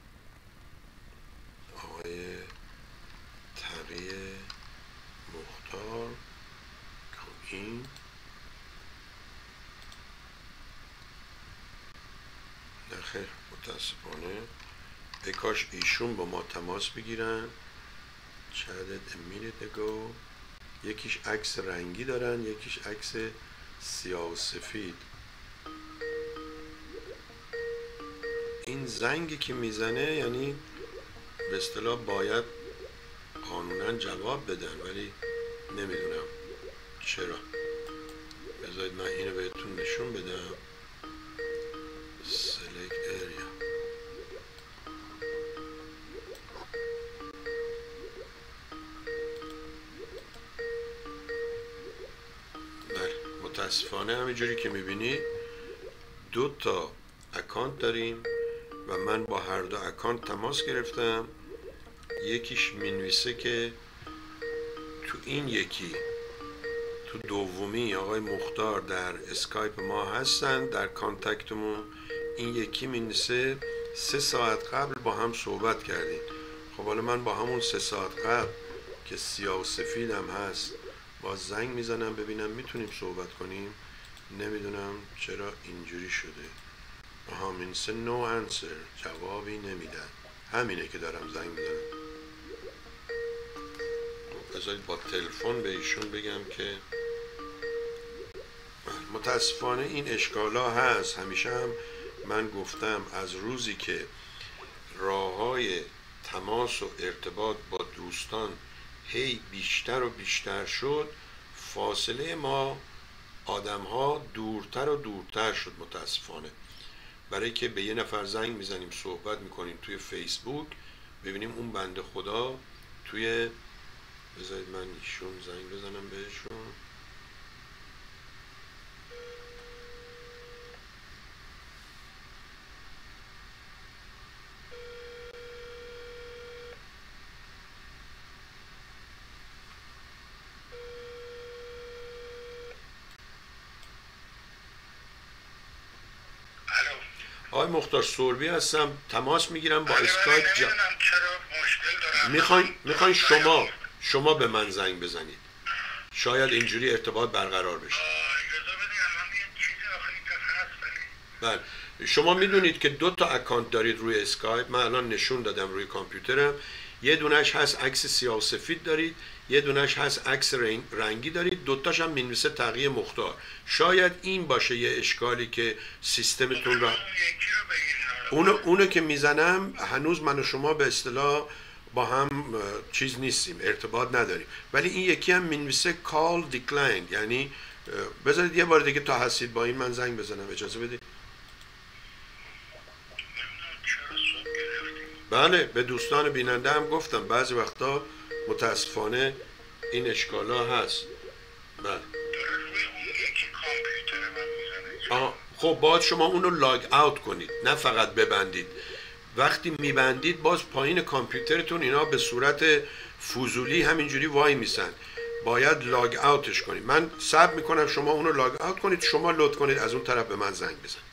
آقای تقی مختار. این نه خیر متاسفانه. ای کاش ایشون با ما تماس بگیرن. chatted a minute ago. یکیش عکس رنگی دارن، یکیش عکس سیاه و سفید. این زنگی که میزنه یعنی به اصطلاح باید قانونا جواب بدن، ولی نمیدونم چرا. بذارید من اینو بهتون نشون بدم. select area. متاسفانه همینجوری که میبینید دو تا اکانت داریم و من با هر دو اکانت تماس گرفتم. یکیش مینویسه که تو این یکی، تو دومی آقای مختار در اسکایپ ما هستن در کانتکتمون. این یکی مینویسه سه ساعت قبل با هم صحبت کردیم. خب حالا من با همون سه ساعت قبل که سیاه و سفید هم هست با زنگ میزنم ببینم میتونیم صحبت کنیم. نمیدونم چرا اینجوری شده. آها مینویسه نو انسر، جوابی نمیدن. همینه که دارم زنگ میزنم. بذارید با تلفن به ایشون بگم که متاسفانه این اشکالا هست. همیشه هم من گفتم از روزی که راه های تماس و ارتباط با دوستان هی بیشتر و بیشتر شد، فاصله ما آدم ها دورتر و دورتر شد متاسفانه. برای که به یه نفر زنگ میزنیم صحبت میکنیم توی فیسبوک، ببینیم اون بنده خدا توی، بذارید من ایشون زنگ بزنم بهشون. آقای مختار سوربی هستم، تماس میگیرم با اسکایپ. جا... میخواین میخواین شما شما به من زنگ بزنید، شاید اینجوری ارتباط برقرار بشه. بله، شما میدونید که دو تا اکانت دارید روی اسکایپ. من الان نشون دادم روی کامپیوترم. یه دونش هست عکس سیاه و سفید دارید، یه دونش هست عکس رنگی دارید، دوتاش هم مینویسه تقی مختار. شاید این باشه یه اشکالی که سیستمتون را اونو, اونو که میزنم هنوز من و شما به اصطلاح با هم چیز نیستیم، ارتباط نداریم، ولی این یکی هم مینویسه کال دیکلاین. یعنی بذارید یه بار دیگه تا هستید با این من زنگ بزنم، اجازه بدید. بله، به دوستان بیننده هم گفتم بعضی وقتا متاسفانه این اشکالا هست. بله. آه خب باید شما اونو لاگ اوت کنید، نه فقط ببندید. وقتی میبندید باز پایین کامپیوترتون اینا به صورت فضولی همینجوری وای میسن، باید لاگ اوتش کنید. من صبر میکنم شما اونو لاگ اوت کنید، شما لطف کنید از اون طرف به من زنگ بزنید.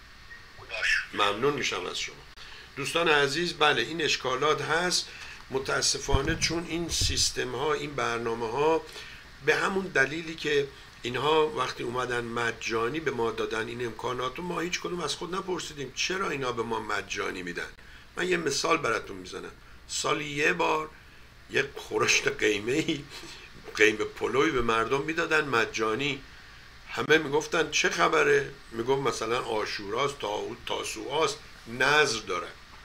ممنون میشم از شما. دوستان عزیز، بله این اشکالات هست متاسفانه، چون این سیستم ها، این برنامه ها به همون دلیلی که اینها وقتی اومدن مجانی به ما دادن این امکانات رو، ما هیچ کدوم از خود نپرسیدیم چرا اینا به ما مجانی میدن. من یه مثال براتون میزنم. سالی یه بار یک خورشت قیمه‌ای، قیمه پلوی به مردم میدادن مجانی. همه میگفتن چه خبره؟ میگفت مثلا عاشوراست، تاسوعاست، نذر داره.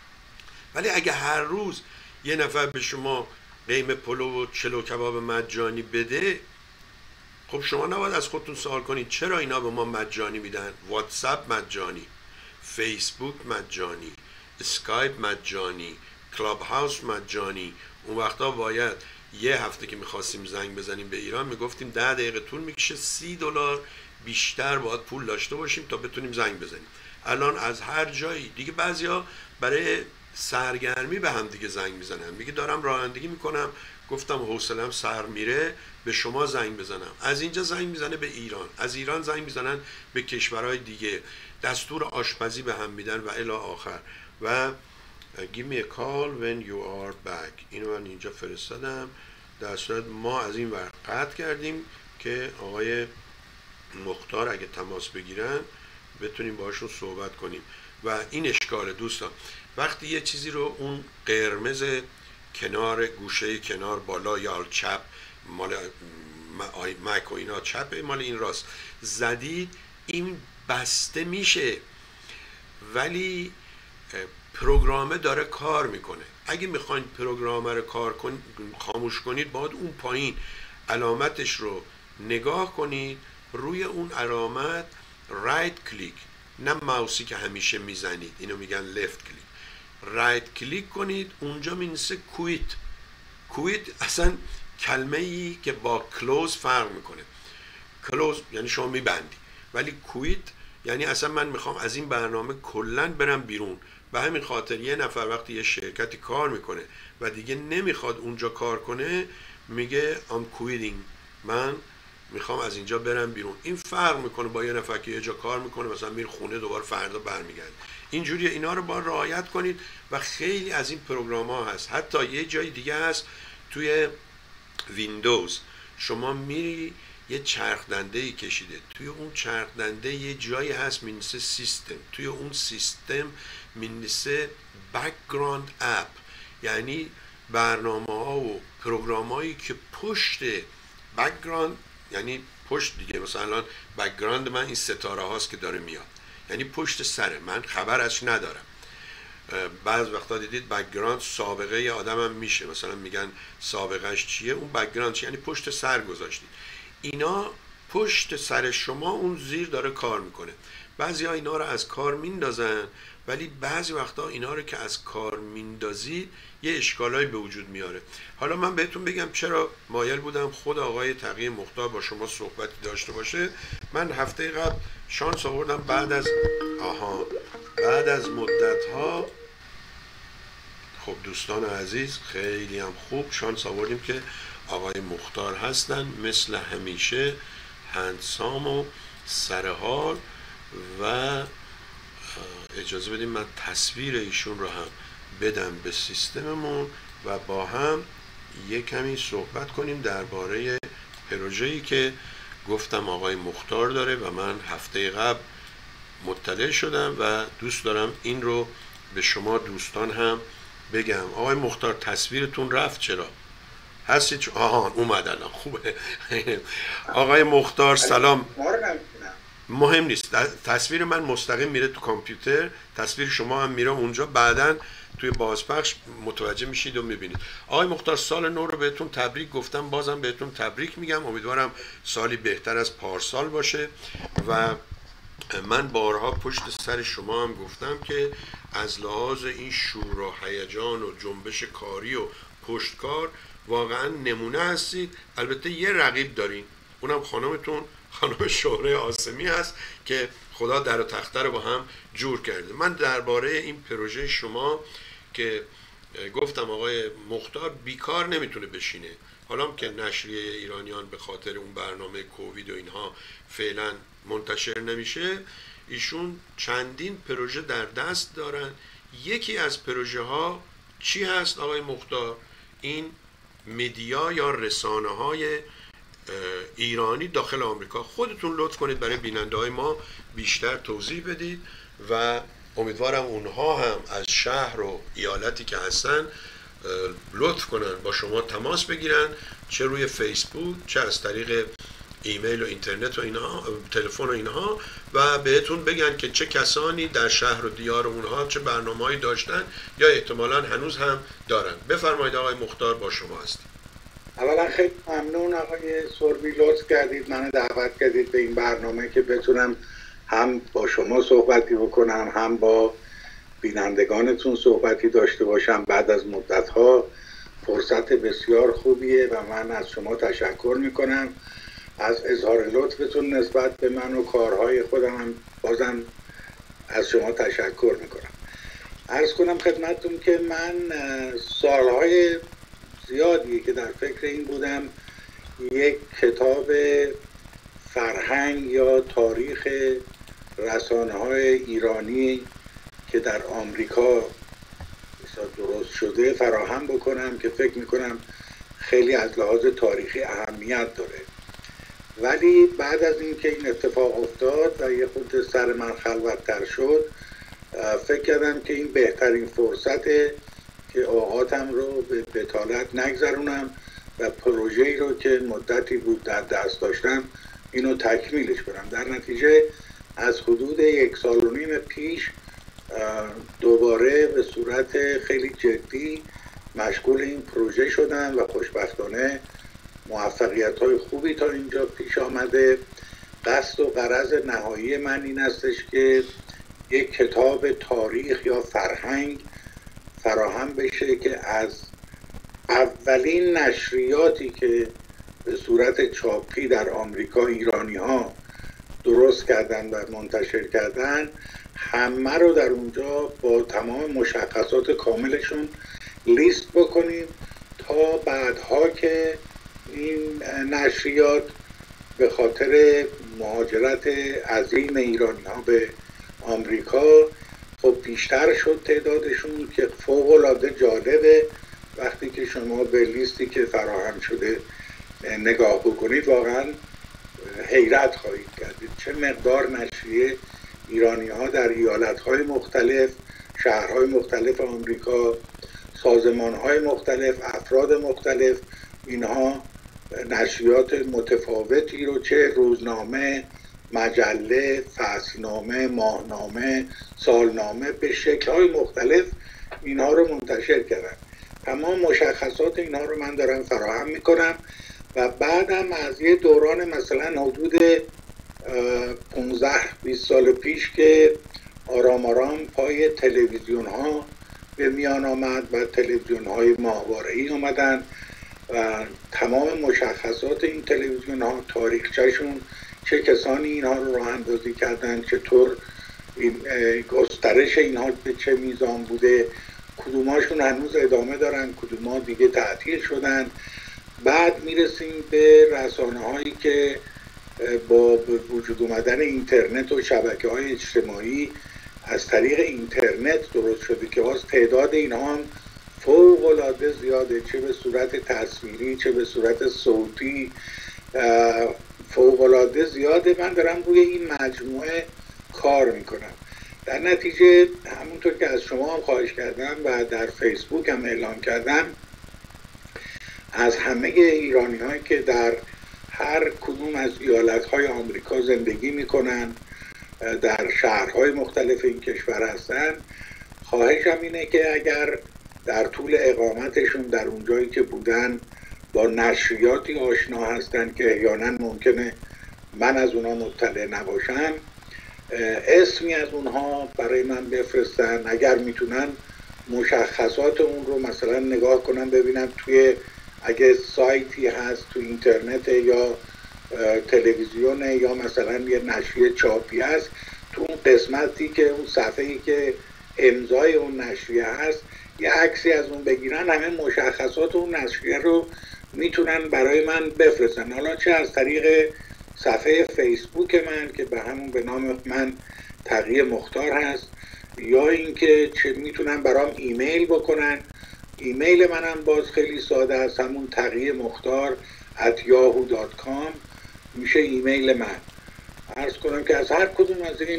ولی اگه هر روز یه نفر به شما قیمه پلو و چلو کباب مجانی بده، خب شما نباید از خودتون سوال کنید چرا اینا به ما مجانی میدن. واتساپ مجانی، فیسبوک مجانی، اسکایپ مجانی، کلاب هاوس مجانی. اون وقتا باید یه هفته که میخواستیم زنگ بزنیم به ایران میگفتیم ده دقیقه طول میکشه، سی دلار بیشتر باید پول داشته باشیم تا بتونیم زنگ بزنیم. الان از هر جایی دیگه بعضیا برای سرگرمی به هم دیگه زنگ میزنن، میگه دارم رانندگی میکنم، گفتم حوصله‌ام سر میره به شما زنگ بزنم. از اینجا زنگ میزنه به ایران، از ایران زنگ میزنن به کشورهای دیگه، دستور آشپزی به هم میدن و الی آخر. و give me a call when you are back، اینو من اینجا فرستادم. در صورت ما از این ور قطع کردیم که آقای مختار اگه تماس بگیرن بتونیم باشون صحبت کنیم. و این اشکال دوستان، وقتی یه چیزی رو اون قرمز کنار گوشه کنار بالا یا چپ، مال مک و اینا چپه، مال این راست زدید، این بسته میشه ولی پروگرامه داره کار میکنه. اگه میخواین پروگرامه رو کار کن... خاموش کنید، باید اون پایین علامتش رو نگاه کنید، روی اون علامت رایت کلیک، نه ماوسی که همیشه میزنید، اینو میگن لفت کلیک، رایت کلیک کنید، اونجا مینویسه کویت. کویت اصلا کلمه ای که با کلوز فرق میکنه. کلوز یعنی شما میبندی، ولی کویت یعنی اصلا من میخوام از این برنامه کلن برم بیرون. به همین خاطر یه نفر وقتی یه شرکتی کار میکنه و دیگه نمیخواد اونجا کار کنه، میگه I'm quitting، من میخوام از اینجا برم بیرون. این فرق میکنه با یه نفر که یه جا کار میکنه مثلا میره خونه دوباره فردا برمیگرده. اینجوری اینا رو باید رعایت کنید. و خیلی از این پروگرام ها هست، حتی یه جای دیگه هست توی ویندوز، شما میری یه چرخ دنده کشیده، توی اون چرخ دنده یه جایی هست مینویسه سیستم، توی اون سیستم مینویسه بک‌گراند اپ، یعنی برنامه ها و پروگرام هایی که پشت بک‌گراند یعنی پشت دیگه، مثلا بکگراند من این ستاره هاست که داره میاد، یعنی پشت سر من خبر ازش ندارم. بعض وقتا دیدید بکگراند سابقه ی آدمم میشه، مثلا میگن سابقهش چیه، اون بکگراند چیه، یعنی پشت سر گذاشتید. اینا پشت سر شما اون زیر داره کار میکنه. بعضی ها اینا رو از کار میندازن، ولی بعضی وقتا اینا رو که از کار میندازید یه اشکالایی به وجود میاره. حالا من بهتون بگم چرا مایل بودم خود آقای تقی مختار با شما صحبتی داشته باشه. من هفته قبل شانس آوردم بعد از آها بعد از مدت ها، خب دوستان عزیز خیلی هم خوب شانس آوردیم که آقای مختار هستن، مثل همیشه هندسام و سرحال. و اجازه بدیم من تصویر ایشون رو هم بدم به سیستممون و با هم یک کمی صحبت کنیم درباره پروژه‌ای که گفتم آقای مختار داره و من هفته قبل مطلع شدم و دوست دارم این رو به شما دوستان هم بگم. آقای مختار تصویرتون رفت، چرا؟ هستید؟ آهان اومد الان، خوبه. آقای مختار سلام. مهم نیست، تصویر من مستقیم میره تو کامپیوتر، تصویر شما هم میره اونجا، بعداً توی بازپخش متوجه میشید و میبینید. آقای مختار سال نو رو بهتون تبریک گفتم، بازم بهتون تبریک میگم، امیدوارم سالی بهتر از پارسال باشه. و من بارها پشت سر شما هم گفتم که از لحاظ این شور و هیجان و جنبش کاری و پشتکار واقعا نمونه هستید. البته یه رقیب دارین، اونم خانمتون، خانم شهره آسمی هست که خدا در و تخته رو با هم جور کرده. من درباره این پروژه شما که گفتم آقای مختار بیکار نمیتونه بشینه، حالا که نشریه ایرانیان به خاطر اون برنامه کووید و اینها فعلا منتشر نمیشه، ایشون چندین پروژه در دست دارن. یکی از پروژه ها چی هست آقای مختار؟ این مدیا یا رسانه های ایرانی داخل آمریکا. خودتون لطف کنید برای بیننده های ما بیشتر توضیح بدید و امیدوارم اونها هم از شهر و ایالتی که هستن لطف کنن با شما تماس بگیرن، چه روی فیسبوک چه از طریق ایمیل و اینترنت و اینها، تلفن و اینها، و بهتون بگن که چه کسانی در شهر و دیار اونها چه برنامه‌ای داشتن یا احتمالاً هنوز هم دارن. بفرمایید آقای مختار، با شما هست. اولا خیلی ممنون آقای سربی، لطف کردید منو دعوت کردید به این برنامه که بتونم هم با شما صحبتی بکنم هم با بینندگانتون صحبتی داشته باشم. بعد از مدت‌ها فرصت بسیار خوبیه و من از شما تشکر میکنم از اظهار لطفتون نسبت به من و کارهای خودم هم بازم از شما تشکر میکنم. عرض کنم خدمتتون که من سالهای زیادی که در فکر این بودم یک کتاب فرهنگ یا تاریخ رسانه های ایرانی که در آمریکا درست شده فراهم بکنم که فکر میکنم خیلی از لحاظ تاریخی اهمیت داره. ولی بعد از اینکه این اتفاق افتاد و یه خود سر من خلوت‌تر شد، فکر کردم که این بهترین فرصته که اوقاتم رو به بطالت نگذرونم و پروژه‌ای رو که مدتی بود در دست داشتم اینو تکمیلش کنم. در نتیجه از حدود یک سال و نیم پیش دوباره به صورت خیلی جدی مشغول این پروژه شدم و خوشبختانه موفقیت‌های خوبی تا اینجا پیش آمده. قصد و غرض نهایی من این استش که یک کتاب تاریخ یا فرهنگ فراهم بشه که از اولین نشریاتی که به صورت چاپی در آمریکا ایرانی ها درست کردن و منتشر کردن همه رو در اونجا با تمام مشخصات کاملشون لیست بکنیم تا بعدها که این نشریات به خاطر مهاجرت عظیم ایرانی ها به آمریکا خب بیشتر شد تعدادشون که فوق العاده جالبه. وقتی که شما به لیستی که فراهم شده نگاه بکنید واقعا حیرت خواهید کردید چه مقدار نشریه ایرانی ها در ایالت های مختلف، شهرهای مختلف آمریکا، سازمان های مختلف، افراد مختلف اینها نشریات متفاوتی رو، چه روزنامه، مجله، فصلنامه، ماهنامه، سالنامه، به شکل‌های مختلف اینها رو منتشر کردن. تمام مشخصات اینها رو من دارم فراهم میکنم و بعدم از یه دوران مثلا حدود پانزده بیست سال پیش که آرام آرام پای تلویزیون ها به میان آمد و تلویزیون های ماهواره‌ای آمدن و تمام مشخصات این تلویزیون ها، تاریخچه‌شون، چه کسانی اینها رو راه اندازی کردن، چطور این گسترش اینها به چه میزان بوده، کدوماشون هنوز ادامه دارن، کدوما دیگه تعطیل شدن. بعد میرسیم به رسانه هایی که با وجود اومدن اینترنت و شبکه های اجتماعی از طریق اینترنت درست شده که باز تعداد اینها هم فوق العاده زیاده، چه به صورت تصویری چه به صورت صوتی، فوق العاده زیاده. من دارم روی این مجموعه کار میکنم. در نتیجه همونطور که از شما هم خواهش کردم و در فیسبوک هم اعلام کردم، از همه ایرانی هایی که در هر کدوم از ایالت‌های آمریکا زندگی میکنن، در شهرهای مختلف این کشور هستن، خواهشم اینه که اگر در طول اقامتشون در اونجایی که بودن با نشریاتی آشنا هستن که احیانا ممکنه من از اونها مطلع نباشم، اسمی از اونها برای من بفرستن. اگر میتونن مشخصات اون رو مثلا نگاه کنم ببینم توی اگه سایتی هست تو اینترنت یا تلویزیون یا مثلا یه نشریه چاپی هست، تو اون قسمتی که اون صفحه‌ای که امضای اون نشریه هست یه عکسی از اون بگیرن، همه مشخصات اون نشریه رو میتونن برای من بفرستن. حالا چه از طریق صفحه فیسبوک من که به همون به نام من تقی مختار هست، یا اینکه چه میتونن برام ایمیل بکنن. ایمیل منم باز خیلی ساده است، همون تقی مختار ات یاهو دات کام میشه ایمیل من. عرض کنم که از هر کدوم از این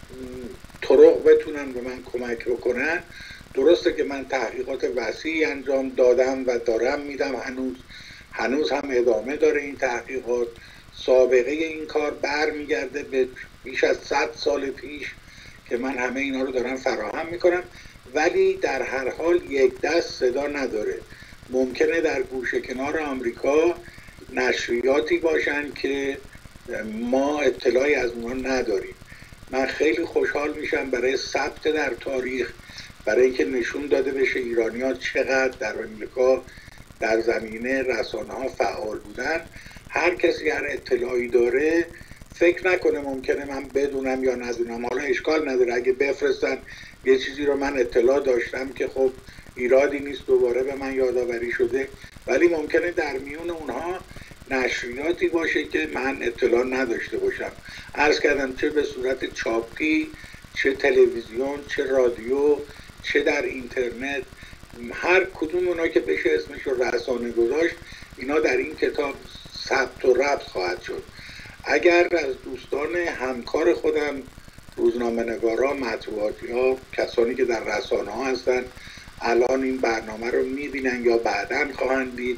طرق بتونن به من کمک بکنن. درسته که من تحقیقات وسیعی انجام دادم و دارم میدم، هنوز هنوز هم ادامه داره این تحقیقات. سابقه این کار برمیگرده به بیش از صد سال پیش که من همه اینا رو دارم فراهم میکنم، ولی در هر حال یک دست صدا نداره. ممکنه در گوشه کنار آمریکا نشریاتی باشن که ما اطلاعی از اونها نداریم. من خیلی خوشحال میشم برای ثبت در تاریخ، برای اینکه نشون داده بشه ایرانی‌ها چقدر در آمریکا در زمینه رسانه ها فعال بودن. هر کسی هر اطلاعی داره فکر نکنه ممکنه من بدونم یا ندونم. حالا اشکال نداره اگه بفرستن یه چیزی رو من اطلاع داشتم که خب ایرادی نیست، دوباره به من یادآوری شده، ولی ممکنه در میون اونها نشریاتی باشه که من اطلاع نداشته باشم. عرض کردم چه به صورت چاپی، چه تلویزیون، چه رادیو، چه در اینترنت، هر کدوم اونا که بشه اسمش رو رسانه گذاشت، اینا در این کتاب ثبت و ربط خواهد شد. اگر از دوستان همکار خودم روزنامه نگارا، مطبوعاتی ها، کسانی که در رسانه ها هستن الان این برنامه رو میبینن یا بعداً خواهند دید،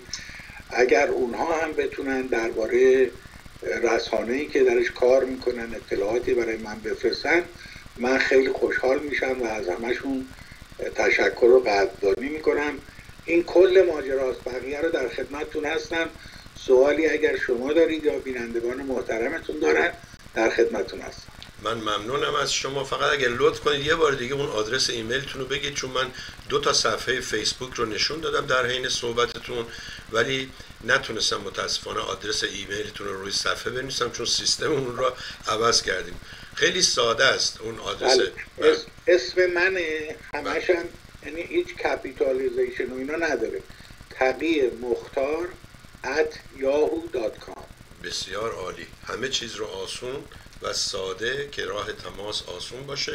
اگر اونها هم بتونن درباره رسانه‌ای که درش کار میکنن اطلاعاتی برای من بفرستن، من خیلی خوشحال میشم و از همشون تشکر و قدردانی میکنم. این کل ماجراست، بقیه رو در خدمتتون هستم. سوالی اگر شما دارید یا بینندگان محترمتون دارن در خدمتتون هستم. من ممنونم از شما. فقط اگر لطف کنید یه بار دیگه اون آدرس ایمیلتون رو بگید، چون من دو تا صفحه فیسبوک رو نشون دادم در حین صحبتتون ولی نتونستم متاسفانه آدرس ایمیلتون رو روی صفحه بنویسم چون سیستم اون رو عوض کردیم. خیلی ساده است اون آدرس. اس، اسم منه همش هم، یعنی هیچ کپیتالیزیشن و اینا نداره. تقی مختار ات یاهو دات کام. بسیار عالی. همه چیز رو آسون و ساده که راه تماس آسون باشه.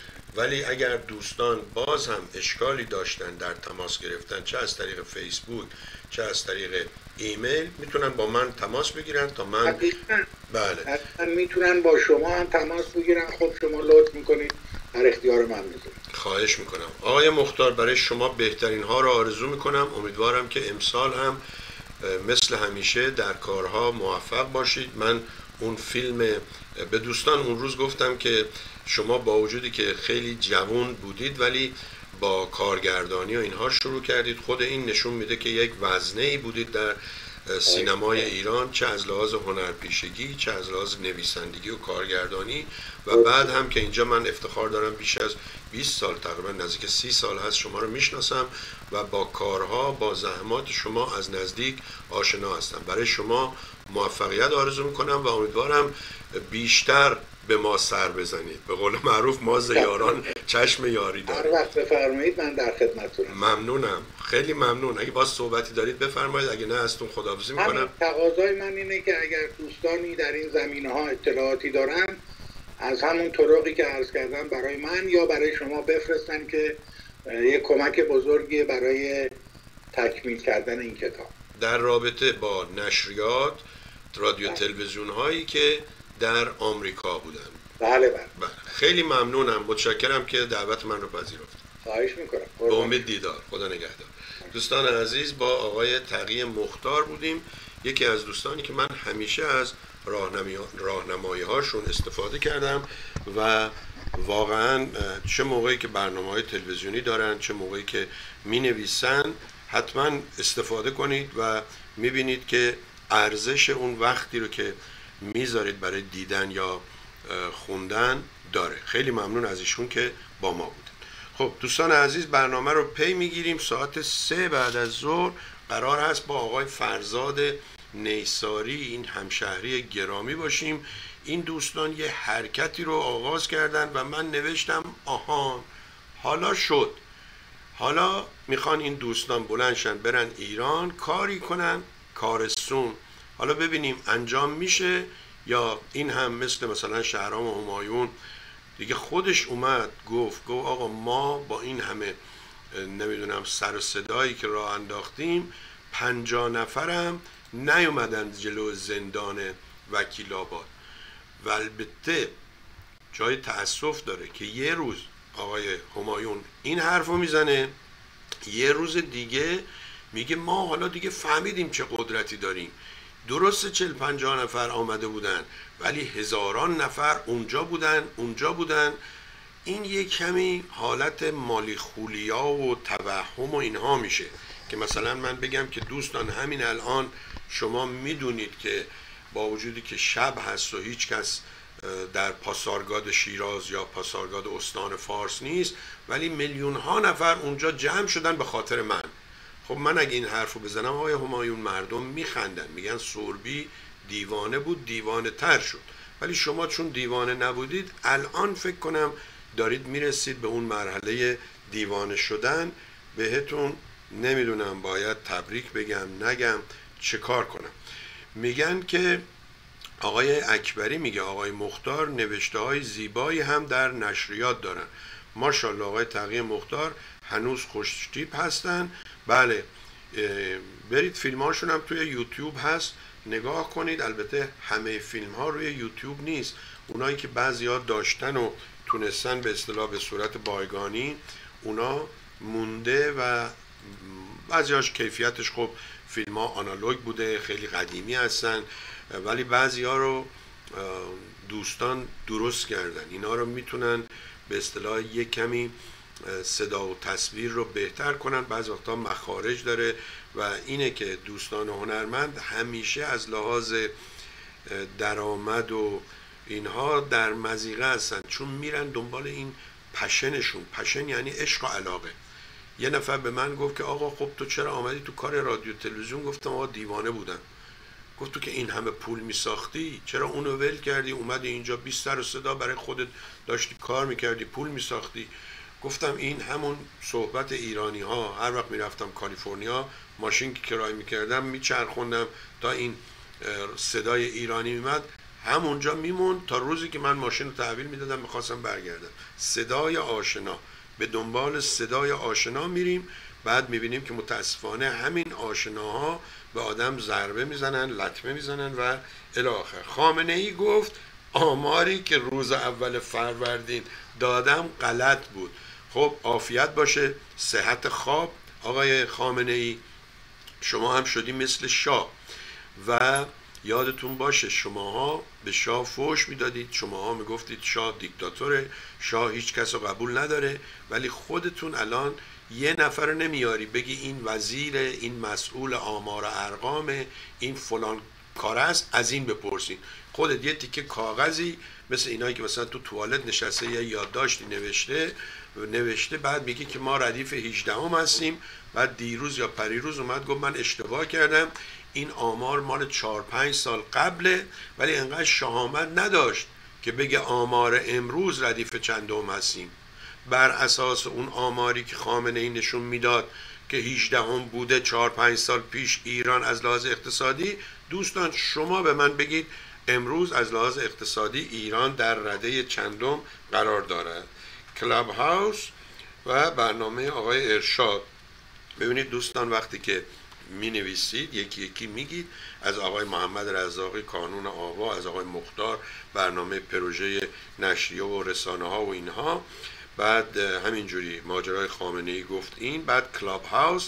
ولی اگر دوستان باز هم اشکالی داشتن در تماس گرفتن، چه از طریق فیسبوک چه از طریق ایمیل، میتونن با من تماس بگیرن تا من حقیقا. بله حقیقا میتونن با شما هم تماس بگیرن. خب شما لطف میکنید در اختیار من میذارید. خواهش میکنم. آقای مختار، برای شما بهترین ها رو آرزو میکنم. امیدوارم که امسال هم مثل همیشه در کارها موفق باشید. من اون فیلم به دوستان اون روز گفتم که شما با وجودی که خیلی جوان بودید ولی با کارگردانی و اینها شروع کردید، خود این نشون میده که یک وزنه ای بودید در سینمای ایران، چه از لحاظ هنرپیشگی چه از لحاظ نویسندگی و کارگردانی. و بعد هم که اینجا من افتخار دارم بیش از بیست سال، تقریبا نزدیک سی سال هست شما رو میشناسم و با کارها با زحمات شما از نزدیک آشنا هستم. برای شما موفقیت آرزو میکنم و امیدوارم بیشتر به ما سر بزنید. به قول معروف ما زیاران چشم یاری داریم. هر وقت بفرمایید من در خدمتتونم. ممنونم، خیلی ممنون. اگه باز صحبتی دارید بفرمایید، اگه نه ازتون خداحافظی میکنم. همین تقاضای من اینه که اگر دوستانی در این زمینه‌ها اطلاعاتی دارن از همون طرقی که عرض کردم برای من یا برای شما بفرستن که یک کمک بزرگی برای تکمیل کردن این کتاب. در رابطه با نشریات، رادیو تلویزیون هایی که در آمریکا بودن. بله بله. بله. خیلی ممنونم، متشکرم که دعوت من رو پذیرفت. خواهش میکنم. به امید دیدار. خدا نگهدار. دوستان عزیز، با آقای تقی مختار بودیم، یکی از دوستانی که من همیشه از راهنمایی هاشون استفاده کردم و واقعا چه موقعی که برنامه‌های تلویزیونی دارن چه موقعی که می نویسن حتما استفاده کنید و می بینید که ارزش اون وقتی رو که میذارید برای دیدن یا خوندن داره. خیلی ممنون از ایشون که با ما بودن. خب دوستان عزیز، برنامه رو پی میگیریم. ساعت سه بعد از ظهر قرار هست با آقای فرزاد نیساری، این همشهری گرامی باشیم. این دوستان یه حرکتی رو آغاز کردن و من نوشتم آهان حالا شد، حالا میخوان این دوستان بلندشن برن ایران کاری کنن، کارستون. حالا ببینیم انجام میشه یا این هم مثل مثلا شهرام و همایون دیگه خودش اومد گفت گفت آقا ما با این همه نمیدونم سر و صدایی که راه انداختیم پنجاه نفرم نیومدن جلو زندان وکیل آباد. و البته جای تأسف داره که یه روز آقای همایون این حرفو میزنه، یه روز دیگه میگه ما حالا دیگه فهمیدیم چه قدرتی داریم. درسته چل پنجاه نفر آمده بودن ولی هزاران نفر اونجا بودن اونجا بودن. این یه کمی حالت مالی خولیا و توهم و اینها میشه که مثلا من بگم که دوستان همین الان شما میدونید که با وجودی که شب هست و هیچ کس در پاسارگاد شیراز یا پاسارگاد استان فارس نیست ولی میلیون ها نفر اونجا جمع شدن به خاطر من. خب من اگه این حرفو بزنم آقای همایون مردم میخندن، میگن سوربی دیوانه بود دیوانه تر شد. ولی شما چون دیوانه نبودید الان فکر کنم دارید میرسید به اون مرحله دیوانه شدن. بهتون نمیدونم باید تبریک بگم نگم چه کار کنم. میگن که آقای اکبری میگه آقای مختار نوشته های زیبایی هم در نشریات دارن. ماشاءالله آقای تقی مختار هنوز خوشتیپ هستن. بله برید فیلم هاشون هم توی یوتیوب هست نگاه کنید. البته همه فیلم ها روی یوتیوب نیست، اونایی که بعضی ها داشتن و تونستن به اصطلاح به صورت بایگانی اونا مونده و بعضی هاش کیفیتش خب فیلم ها آنالوگ بوده خیلی قدیمی هستن ولی بعضی ها رو دوستان درست کردن. اینا رو میتونن به اصطلاح یک کمی صدا و تصویر رو بهتر کنن. بعضی وقتا مخارج داره و اینه که دوستان هنرمند همیشه از لحاظ درآمد و اینها در مضیقه هستن چون میرن دنبال این پشنشون. پشن یعنی عشق و علاقه. یه نفر به من گفت که آقا خب تو چرا آمدی تو کار رادیو تلویزیون؟ گفتم آقا دیوانه بودم. گفت تو که این همه پول میساختی چرا اونو ول کردی اومدی اینجا بیست سر و صدا برای خودت داشتی کار میکردی پول میساختی؟ گفتم این همون صحبت ایرانی ها. هر وقت میرفتم کالیفرنیا ماشین که کرایه میکردم میچرخوندم تا این صدای ایرانی میمد همونجا میمون تا روزی که من ماشین رو تحویل میدادم میخواستم برگردم. صدای آشنا، به دنبال صدای آشنا میریم. بعد میبینیم که متاسفانه همین آشناها به آدم ضربه میزنن لطمه میزنن و الی آخر. خامنه ای گفت آماری که روز اول فروردین دادم غلط بود. خب عافیت باشه، صحت خواب آقای خامنه ای. شما هم شدی مثل شاه و یادتون باشه شماها به شاه فوش میدادید، شماها میگفتید شاه دیکتاتوره، شاه هیچ کس رو قبول نداره، ولی خودتون الان یه نفر رو نمیاری بگی این وزیر، این مسئول آمار ارقام، این فلان کار است، از این بپرسین. خودت یه تیکه کاغذی مثل اینایی که مثلا تو توالت نشسته یه یادداشتی نوشته نوشته بعد میگه که ما ردیف هجدهم هستیم، بعد دیروز یا پریروز اومد گفت من اشتباه کردم، این آمار مال چهار پنج سال قبله، ولی انقدر شهامت نداشت که بگه آمار امروز ردیف چندم هستیم. بر اساس اون آماری که خامنه ای نشون میداد که هجدهم بوده چهار پنج سال پیش ایران از لحاظ اقتصادی، دوستان شما به من بگید امروز از لحاظ اقتصادی ایران در رده چندم قرار دارد؟ کلاب هاوس و برنامه آقای ارشاد. ببینید دوستان وقتی که می نویسید یکی یکی میگید، از آقای محمد رزاقی کانون آوا، از آقای مختار برنامه پروژه نشریه و رسانه ها و اینها، بعد همینجوری ماجرای خامنه ای گفت این، بعد کلاب هاوس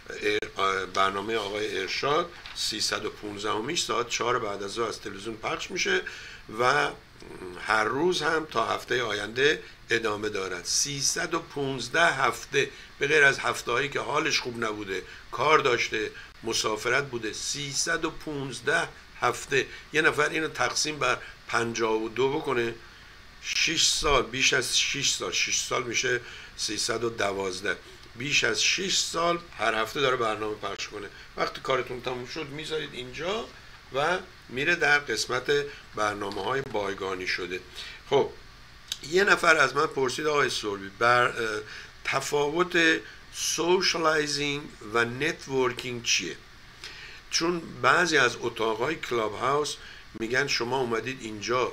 برنامه آقای ارشاد سیصد و پانزده امیش ساعت چهار بعد از ظهر از تلویزیون پخش میشه و هر روز هم تا هفته آینده ادامه دارد. سیصد و پانزده هفته به غیر از هفته هایی که حالش خوب نبوده، کار داشته، مسافرت بوده، سیصد و پانزده هفته. یه نفر اینو تقسیم بر پنجاه و دو بکنه، شش سال، بیش از شش سال، شش سال میشه سیصد و دوازده، بیش از شش سال هر هفته داره برنامه پخش کنه. وقتی کارتون تموم شد میذارید اینجا و میره در قسمت برنامه های بایگانی شده. خب یه نفر از من پرسید آقای سوربی بر تفاوت سوشالایزینگ و نتورکینگ چیه؟ چون بعضی از اتاقهای کلاب هاوس میگن شما اومدید اینجا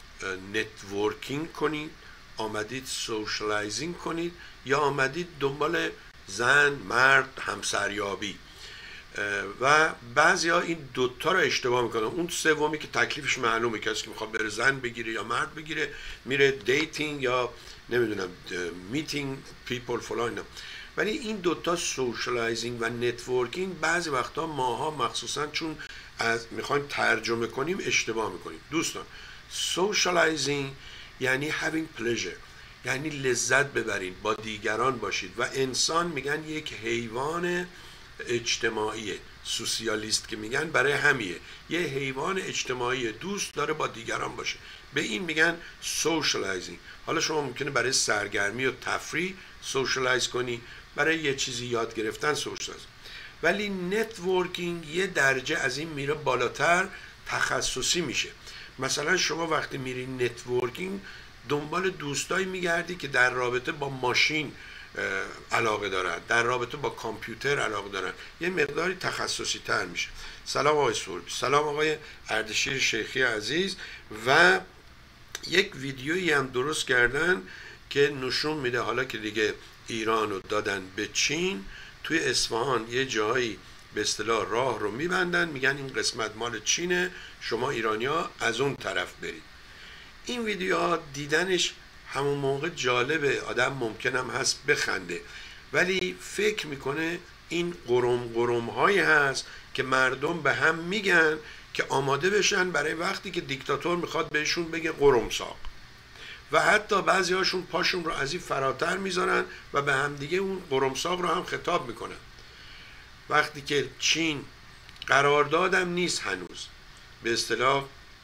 نتورکینگ کنید، آمدید سوشالایزینگ کنید، یا آمدید دنبال زن، مرد، همسریابی. و بعضی ها این دوتا رو اشتباه میکنن. اون سومی که تکلیفش معلومه، کسی که میخواد بره زن بگیره یا مرد بگیره، میره دیتینگ یا نمیدونم میتینگ پیپل فلان. ولی این دوتا سوشالایزینگ و نتورکینگ بعضی وقتا ماها مخصوصا چون از میخوایم ترجمه کنیم اشتباه میکنیم. دوستان سوشالایزینگ یعنی having pleasure، یعنی لذت ببرید، با دیگران باشید. و انسان میگن یک حیوان اجتماعیه، سوسیالیست که میگن برای همیه، یه حیوان اجتماعیه، دوست داره با دیگران باشه، به این میگن سوشالایزینگ. حالا شما ممکنه برای سرگرمی و تفریح سوشالایز کنی، برای یه چیزی یاد گرفتن سوشالایز، ولی نتورکینگ یه درجه از این میره بالاتر، تخصصی میشه. مثلا شما وقتی میری نتورکینگ دنبال دوستایی میگردی که در رابطه با ماشین علاقه دارن، در رابطه با کامپیوتر علاقه دارن، یه مقداری تخصصی تر میشه. سلام آقای سوربی. سلام آقای اردشیر شیخی عزیز. و یک ویدیویی هم درست کردن که نشون میده حالا که دیگه ایران رو دادن به چین، توی اصفهان یه جایی به اصطلاح راه رو میبندن، میگن این قسمت مال چینه، شما ایرانیا از اون طرف برید. این ویدیوها دیدنش همون موقع جالبه، آدم ممکنم هست بخنده، ولی فکر میکنه این قرم قرم هایی هست که مردم به هم میگن که آماده بشن برای وقتی که دیکتاتور میخواد بهشون بگه قرم ساق. و حتی بعضی هاشون پاشون رو از این فراتر میذارن و به هم دیگه اون قرم ساق رو هم خطاب میکنن. وقتی که چین قراردادم نیست هنوز، به اصطلاح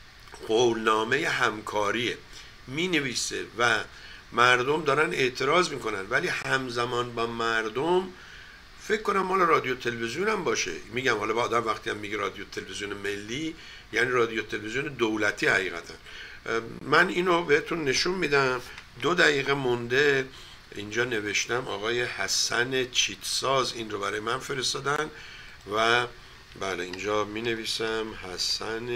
قولنامه همکاریه، می نویسه و مردم دارن اعتراض میکنن، ولی همزمان با مردم فکر کنم مال رادیو تلویزیون هم باشه. میگم حالا با آدم وقتی هم میگه رادیو تلویزیون ملی یعنی رادیو تلویزیون دولتی. حقیقتا من اینو بهتون نشون میدم. دو دقیقه مونده. اینجا نوشتم آقای حسن چیتساز این رو برای من فرستادن و بله اینجا می نویسم حسن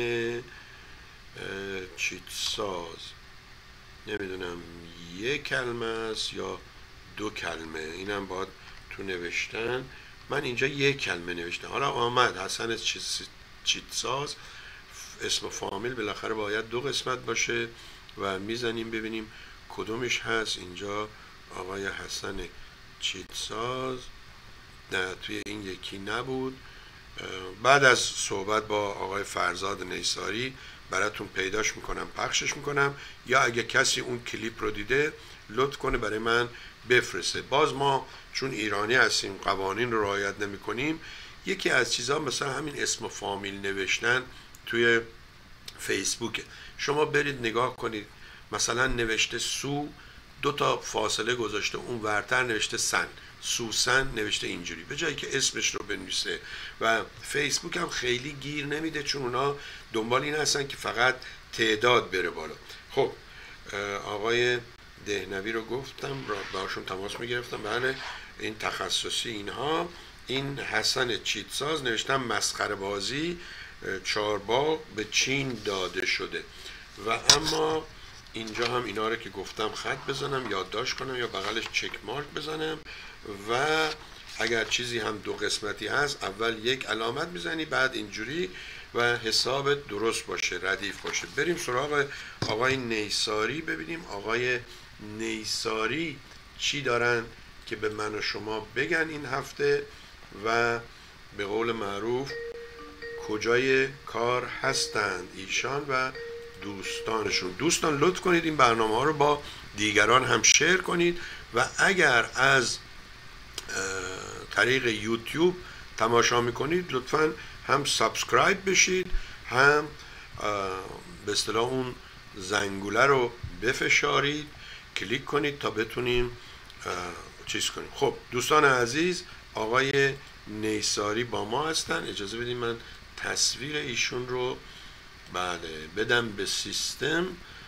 چیتساز، نمیدونم یک کلمه است یا دو کلمه، اینم باید تو نوشتن. من اینجا یک کلمه نوشتم، حالا آمد حسن چیتساز، اسم فامیل بالاخره باید دو قسمت باشه و میزنیم ببینیم کدومش هست. اینجا آقای حسن چیتساز، نه توی این یکی نبود، بعد از صحبت با آقای فرزاد نیساری براتون پیداش میکنم، پخشش میکنم، یا اگه کسی اون کلیپ رو دیده لطف کنه برای من بفرسته. باز ما چون ایرانی هستیم قوانین رو رعایت نمی کنیم. یکی از چیزها مثلا همین اسم و فامیل نوشتن توی فیسبوک، شما برید نگاه کنید، مثلا نوشته سو، دو تا فاصله گذاشته، اون ورتر نوشته سن، سوسن نوشته اینجوری، به جایی که اسمش رو بنویسه. و فیسبوک هم خیلی گیر نمیده چون اونا دنبال این هستن که فقط تعداد بره بالا. خب آقای دهنوی رو گفتم، باشون تماس میگرفتم. بله این تخصصی اینها. این حسن چیتساز نوشتم مسخره بازی چارباغ به چین داده شده. و اما اینجا هم اینا رو که گفتم خط بزنم، یادداشت کنم یا بغلش چک مارک بزنم. و اگر چیزی هم دو قسمتی هست اول یک علامت میزنی بعد اینجوری و حساب درست باشه، ردیف باشه. بریم سراغ آقای نیساری ببینیم آقای نیساری چی دارن که به من و شما بگن این هفته و به قول معروف کجای کار هستند ایشان و دوستانشون. دوستان لطف کنید این برنامه ها رو با دیگران هم شیر کنید و اگر از طریق یوتیوب تماشا میکنید لطفا هم سابسکرایب بشید، هم به اصطلاح اون زنگوله رو بفشارید، کلیک کنید تا بتونیم چیز کنیم. خب دوستان عزیز، آقای نیساری با ما هستن. اجازه بدید من تصویر ایشون رو بله بدم به سیستم.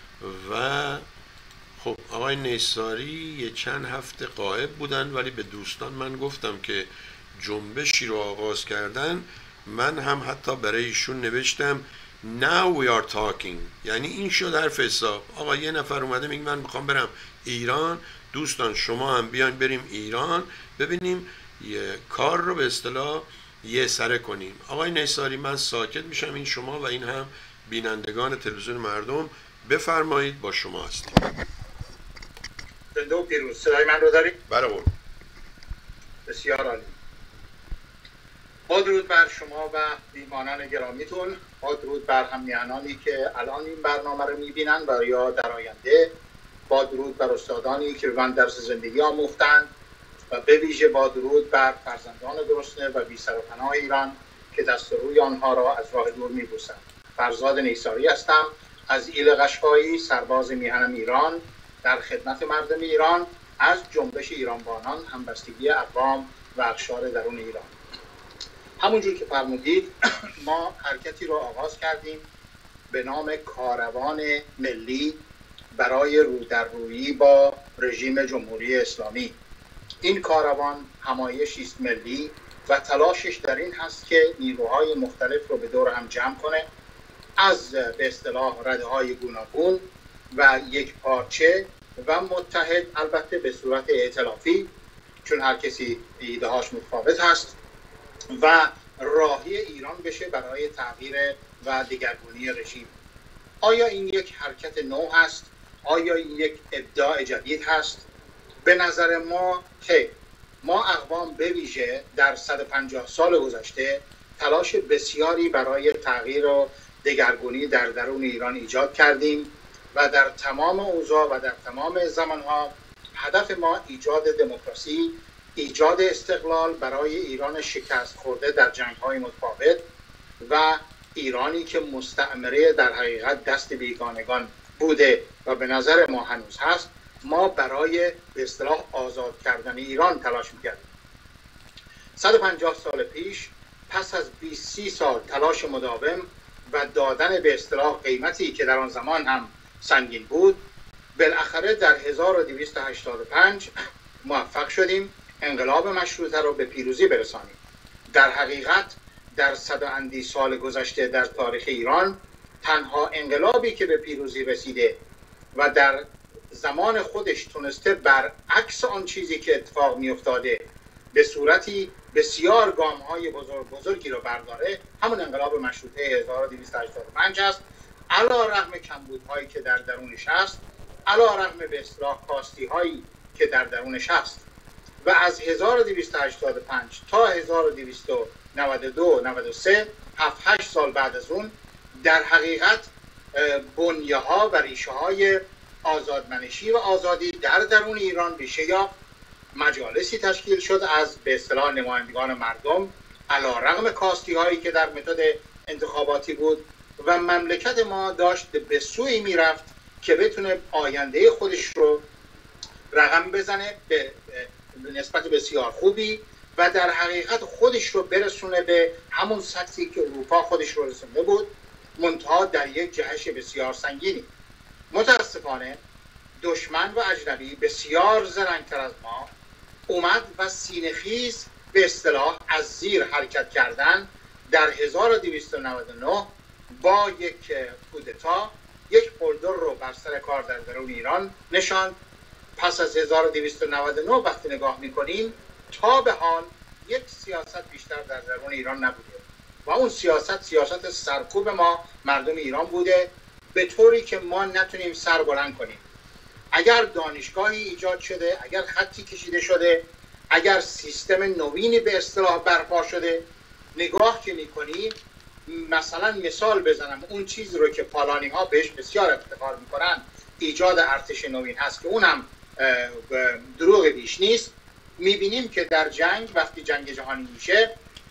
و خب آقای نیساری یه چند هفته غایب بودن ولی به دوستان من گفتم که جنبشی رو آغاز کردن. من هم حتی برای ایشون نوشتم Now we are talking، یعنی این شد حرف حساب. آقا یه نفر اومده میگه من میخوام برم ایران، دوستان شما هم بیان بریم ایران ببینیم یه کار رو به اصطلاح یه سره کنیم. آقای نیساری من ساکت میشم، این شما و این هم بینندگان تلویزیون مردم، بفرمایید با شما هستیم. زنده و پیروز. صدای من رو دارید؟ بله قربان. بسیار عالی. با درود بر شما و میهمانان گرامیتون، با درود بر همیهنانی که الان این برنامه رو میبینن و یا در آینده، با درود بر استادانی که به من درس زندگی آموختند و به ویژه با درود بر فرزندان گرسنه و بی سر و پناه ایران که دست روی آنها را از راه دور میبوسند. فرزاد نیساری هستم از ایل قشقایی، سرباز میهنم ایران در خدمت مردم ایران از جنبش ایرانبانان، همبستگی اقوام و اقشار درون ایران. همونجور که فرمودید ما حرکتی رو آغاز کردیم به نام کاروان ملی برای رودررویی با رژیم جمهوری اسلامی. این کاروان همایشی است ملی و تلاشش در این هست که نیروهای مختلف رو به دور هم جمع کنه، از به اصطلاح رده‌های گوناگون و یک پارچه و متحد، البته به صورت ائتلافی چون هر کسی ایده‌هاش متفاوت هست، و راهی ایران بشه برای تغییر و دگرگونی رژیم. آیا این یک حرکت نو هست؟ آیا این یک ابداع جدید هست؟ به نظر ما که ما اقوام به ویژه در صد و پنجاه سال گذشته تلاش بسیاری برای تغییر و دگرگونی در درون ایران ایجاد کردیم و در تمام اوضاع و در تمام زمانها هدف ما ایجاد دموکراسی، ایجاد استقلال برای ایران شکست خورده در جنگ‌های متفاوت و ایرانی که مستعمره در حقیقت دست بیگانگان بوده و به نظر ما هنوز هست. ما برای به اصطلاح آزاد کردن ایران تلاش می‌کردیم. صد و پنجاه سال پیش پس از بیست سال تلاش مداوم و دادن به اصطلاح قیمتی که در آن زمان هم سنگین بود، بالاخره در هزار و دویست و هشتاد و پنج موفق شدیم انقلاب مشروطه رو به پیروزی برسانیم. در حقیقت در صد و اندی سال گذشته در تاریخ ایران تنها انقلابی که به پیروزی رسیده و در زمان خودش تونسته برعکس آن چیزی که اتفاق می افتاده به صورتی بسیار گام‌های بزرگ بزرگی رو برداره، همون انقلاب مشروطه هزار و دویست و هشتاد و پنج است. علی رغم کمبودهایی که در درونش هست، علی رغم به اصطلاح کاستی‌هایی که در درونش هست، و از هزار و دویست و هشتاد و پنج تا هزار و دویست و نود و دو نود و سه هفت هشت سال بعد از اون در حقیقت بنیه ها و ریشه های آزادمنشی و آزادی در درون ایران ریشه یافت. مجالسی تشکیل شد از به اصطلاح نمایندگان مردم علیرغم کاستی هایی که در متد انتخاباتی بود و مملکت ما داشت به سوی میرفت که بتونه آینده خودش رو رقم بزنه به نسبت بسیار خوبی و در حقیقت خودش رو برسونه به همون سطحی که اروپا خودش رو رسونده بود، منتها در یک جهش بسیار سنگینی. متاسفانه دشمن و اجنبی بسیار زرنگتر از ما اومد و سینه‌خیز به اصطلاح از زیر حرکت کردن در هزار و دویست و نود و نه با یک کودتا یک قلدر رو بر سر کار در درون ایران نشاند. پس از هزار و دویست و نود و نه وقتی نگاه میکنیم تا به حال یک سیاست بیشتر در درون ایران نبوده و اون سیاست سیاست سرکوب ما مردم ایران بوده، به طوری که ما نتونیم سر بلند کنیم. اگر دانشگاهی ایجاد شده، اگر خطی کشیده شده، اگر سیستم نوینی به اصطلاح برپا شده، نگاه که میکنیم، مثلا مثال بزنم اون چیزی رو که پالانی ها بهش بسیار افتخار میکنن ایجاد ارتش نوین هست که اونم دروغ بیش نیست، میبینیم که در جنگ وقتی جنگ جهانی میشه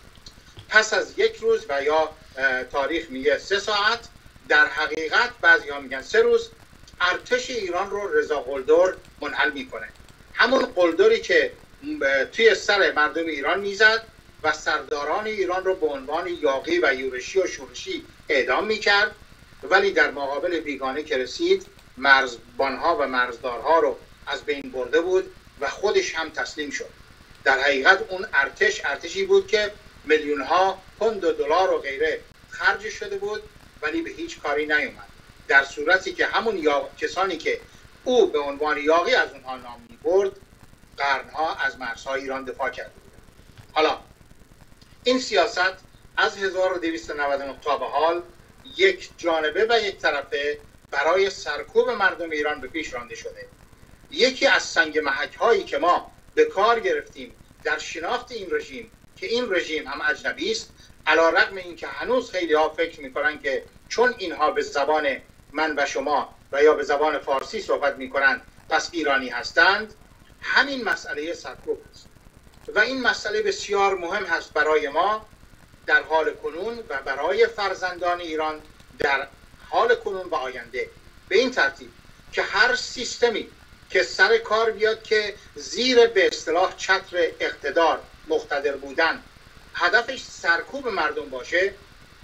پس از یک روز و یا تاریخ میگه سه ساعت، در حقیقت بعضی ها میگن سه روز، ارتش ایران رو رضا قلدر منحل میکنه. همون قلدری که توی سر مردم ایران میزد و سرداران ایران رو به عنوان یاغی و یورشی و شورشی اعدام میکرد، ولی در مقابل بیگانه که رسید مرزبانها و مرزدارها رو از بین برده بود و خودش هم تسلیم شد. در حقیقت اون ارتش ارتشی بود که میلیون ها پوند و دلار و غیره خرج شده بود ولی به هیچ کاری نیومد، در صورتی که همون یا... کسانی که او به عنوان یاغی از اونها نام می‌برد قرنها از مرزهای ایران دفاع کرده بود. حالا این سیاست از هزار و دویست و نود و نه تا به حال یک جانبه و یک طرفه برای سرکوب مردم ایران به پیش رانده شده. یکی از سنگ محک هایی که ما به کار گرفتیم در شناخت این رژیم که این رژیم هم اجنبی است، علیرغم اینکه هنوز خیلی ها فکر میکنن که چون اینها به زبان من و شما و یا به زبان فارسی صحبت میکنند پس ایرانی هستند، همین مسئله سرکوب است و این مسئله بسیار مهم هست برای ما در حال کنون و برای فرزندان ایران در حال کنون و آینده، به این ترتیب که هر سیستمی که سر کار بیاد که زیر به اصطلاح چتر اقتدار مقتدر بودن هدفش سرکوب مردم باشه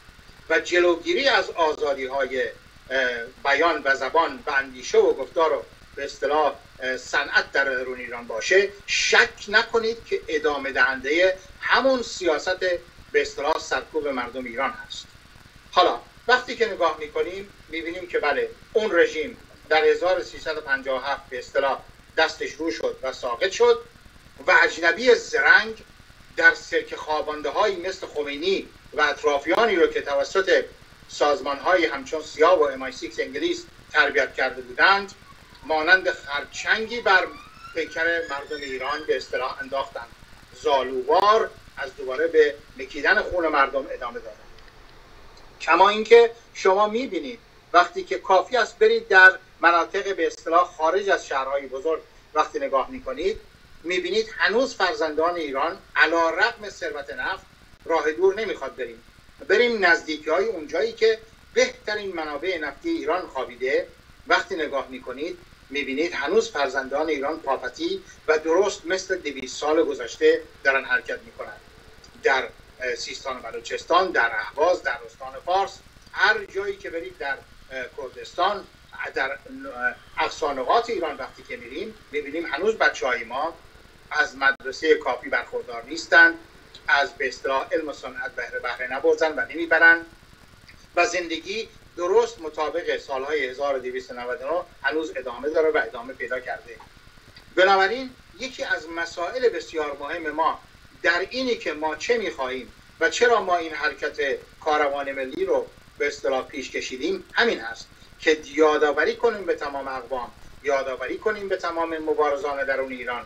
و جلوگیری از آزادی های بیان و زبان و اندیشه و گفتار و به اصطلاح صنعت در درون ایران باشه، شک نکنید که ادامه دهنده همون سیاست به اصطلاح سرکوب مردم ایران هست. حالا وقتی که نگاه میکنیم میبینیم که بله اون رژیم در هزار و سیصد و پنجاه و هفت به اصطلاح دستش رو شد و ساقط شد و اجنبی زرنگ در سرک خوابانده هایی مثل خمینی و اطرافیانی رو که توسط سازمان های همچون سیا و ام آی سیکس انگلیس تربیت کرده بودند مانند خرچنگی بر پیکر مردم ایران به اصطلاح انداختند، زالووار از دوباره به مکیدن خون مردم ادامه دادند. کما اینکه شما میبینید وقتی که کافی است برید در مناطق به اصطلاح خارج از شهرهای بزرگ وقتی نگاه میکنید میبینید هنوز فرزندان ایران علیرغم ثروت نفت راه دور نمیخواد بریم بریم نزدیکی های اونجایی که بهترین منابع نفتی ایران خوابیده. وقتی نگاه میکنید میبینید هنوز فرزندان ایران پاپتی و درست مثل دویست سال گذشته دارن حرکت میکنن. در سیستان و بلوچستان، در اهواز، در استان فارس، هر جایی که برید در کردستان، در اقصا نقاط ایران وقتی که میریم میبینیم هنوز بچهای ما از مدرسه کافی برخوردار نیستند، از به اصطلاح علم و صنعت بهره بهره نبردن و نمیبرن و زندگی درست مطابق سالهای هزار و دویست و نود و نه هنوز ادامه داره و ادامه پیدا کرده. بنابراین یکی از مسائل بسیار مهم ما در اینی که ما چه میخواهیم و چرا ما این حرکت کاروان ملی رو به اصطلاح پیش کشیدیم همین هست که یادآوری کنیم به تمام اقوام، یادآوری کنیم به تمام مبارزان درون ایران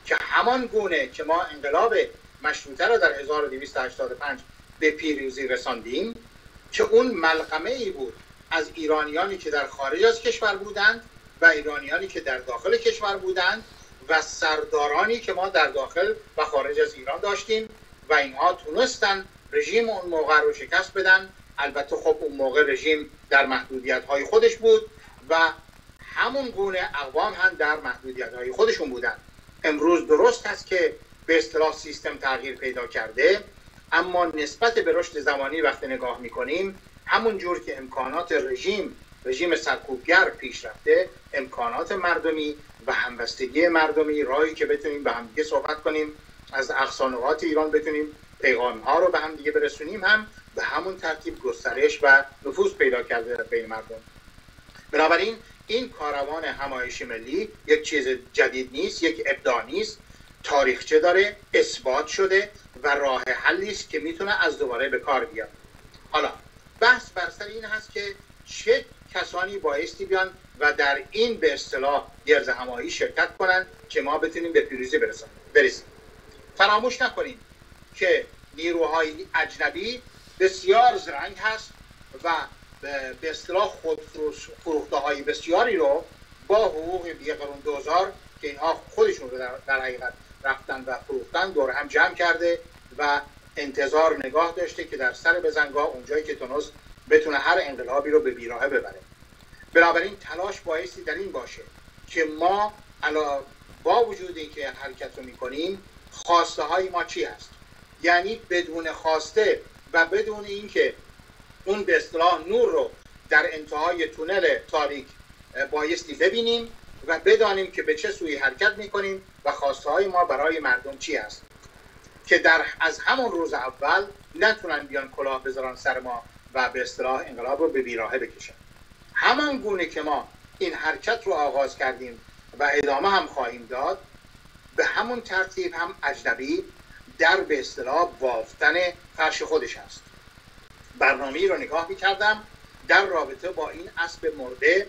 که همان گونه که ما انقلاب مشروطه را در هزار و دویست و هشتاد و پنج به پیروزی رساندیم که اون ملغمه ای بود از ایرانیانی که در خارج از کشور بودند و ایرانیانی که در داخل کشور بودند و سردارانی که ما در داخل و خارج از ایران داشتیم و اینها تونستن رژیم اون موقع رو شکست بدن. البته خب اون موقع رژیم در محدودیت‌های خودش بود و همون گونه اقوام هم در محدودیت‌های خودشون بودن. امروز درست است که به اصطلاح سیستم تغییر پیدا کرده، اما نسبت به رشد زمانی وقتی نگاه می‌کنیم همون جور که امکانات رژیم رژیم سرکوبگر پیش رفته، امکانات مردمی و همبستگی مردمی، راهی که بتونیم به هم دیگه صحبت کنیم، از اقصا نقاط ایران بتونیم پیغام‌ها رو به هم دیگه برسونیم، هم به همون ترتیب گسترش و نفوذ پیدا کرده در بین مردم. بنابراین این کاروان همایش ملی یک چیز جدید نیست، یک ابداع نیست، تاریخچه داره، اثبات شده و راه حلی است که میتونه از دوباره به کار بیاد. حالا بحث بر سر این هست که چه کسانی بایستی بیان و در این به اصطلاح گرز همایی شرکت کنن که ما بتونیم به پیروزی برسیم. فراموش نکنیم که نیروهای اجنبی بسیار زرنگ هست و به اصطلاح خودفروخته های بسیاری رو با حقوق یک قرون دوزار که اینها خودشون رو در حقیقت رفتن و فروختن دور هم جمع کرده و انتظار نگاه داشته که در سر بزنگاه اونجایی که تونست بتونه هر انقلابی رو به بیراهه ببره. بنابراین تلاش بایستی در این باشه که ما علا با وجود اینکه حرکت رو میکنیم خواسته های ما چی هست، یعنی بدون خواسته و بدون اینکه اون به اصطلاح نور رو در انتهای تونل تاریک بایستی ببینیم و بدانیم که به چه سوی حرکت میکنیم و خواسته های ما برای مردم چی هست، که در از همون روز اول نتونن بیان کلاه بذارن سر ما و به اصطلاح انقلاب رو به بیراهه بکشن. همان گونه که ما این حرکت رو آغاز کردیم و ادامه هم خواهیم داد، به همون ترتیب هم اجنبی در به اصطلاح بافتن فرش خودش هست. برنامه‌ای رو نگاه می‌کردم در رابطه با این اسب مرده،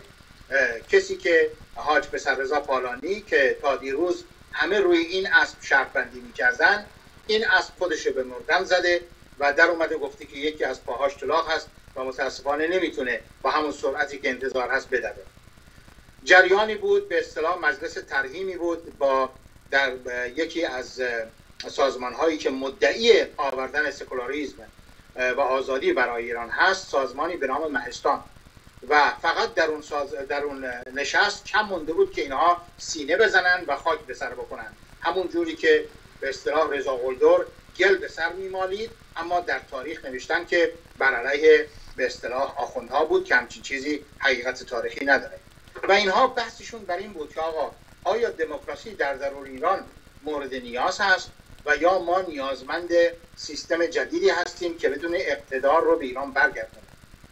کسی که حاج پسررضا پالانی که تا دیروز همه روی این اسب شرط بندی می‌کردن، این اسب خودش به مردن زده و در اومده گفته که یکی از پاهاش طلاق هست و متاسفانه نمیتونه با همون سرعتی که انتظار هست بدوه. جریانی بود به اصطلاح مجلس ترحیمی بود با در یکی از سازمان هایی که مدعی آوردن سکولاریسم و آزادی برای ایران هست، سازمانی به نام مهستان، و فقط در اون, ساز در اون نشست کم مونده بود که اینها سینه بزنن و خاک به سر بکنن، همون جوری که به اصطلاح رضا قلدر گل به سر میمالید، اما در تاریخ نوشتن که بر علیه به اصطلاح آخوندها بود که همچین چیزی حقیقت تاریخی نداره. و اینها بحثشون بر این بود که آقا آیا دموکراسی در درون ایران مورد نیاز هست و یا ما نیازمند سیستم جدیدی هستیم که بدون اقتدار رو به ایران برگردونه.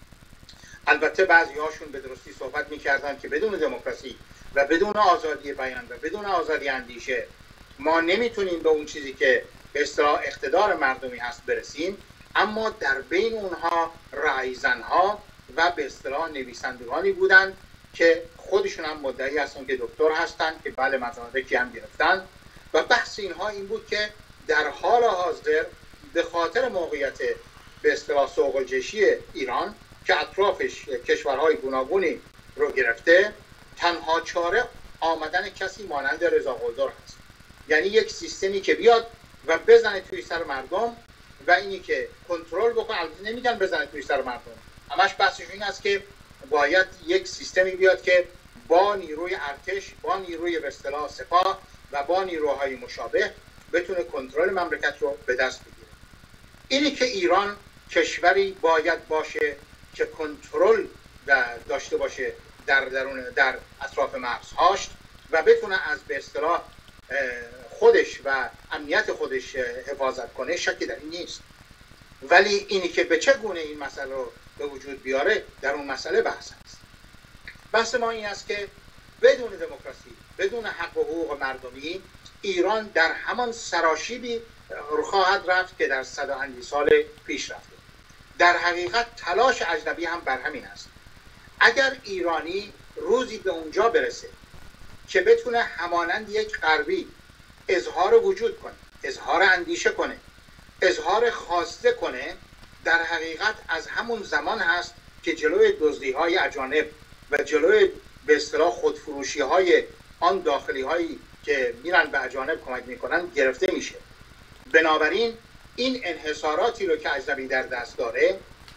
البته بعضی هاشون به درستی صحبت میکردن که بدون دموکراسی و بدون آزادی بیان و بدون آزادی اندیشه ما نمیتونیم به اون چیزی که به اصطلاح اقتدار مردمی هست برسیم، اما در بین اونها رایزنها و به اصطلاح نویسندگانی بودن که خودشون هم مدعی هستن که دکتر هستن که بله مدارکی هم گرفتن، و بحث اینها این بود که در حال حاضر به خاطر موقعیت به اصطلاح سوق‌الجهشی ایران که اطرافش کشورهای گوناگونی رو گرفته، تنها چاره آمدن کسی مانند رضا قلدر هست، یعنی یک سیستمی که بیاد و بزنه توی سر مردم و اینی که کنترل بکنه. البته نمیگن بزنه توی سر مردم، همش بحثش این است که باید یک سیستمی بیاد که با نیروی ارتش، با نیروی به اصطلاح سپاه و با نیروهای مشابه بتونه کنترل مملکت رو به دست بگیره. اینی که ایران کشوری باید باشه که کنترل داشته باشه در درون در اطراف مرزهاش و بتونه از به اصطلاح خودش و امنیت خودش حفاظت کنه، شکی در این نیست. ولی اینی که به چه گونه این مسئله رو به وجود بیاره، در اون مسئله بحث هست. بحث ما این است که بدون دموکراسی، بدون حق و حقوق مردمی، ایران در همان سراشیبی خواهد رفت که در صد و اندی سال پیش رفته. در حقیقت تلاش اجنبی هم بر همین است. اگر ایرانی روزی به اونجا برسه که بتونه همانند یک غربی اظهار وجود کنه، اظهار اندیشه کنه، اظهار خواسته کنه، در حقیقت از همون زمان هست که جلوی دزدی‌های اجانب و جلوی به اصطلاح خودفروشی‌های آن داخلی‌هایی که میرن به اجانب کمک میکنن گرفته میشه. بنابراین این انحصاراتی رو که اجنبی در دست داره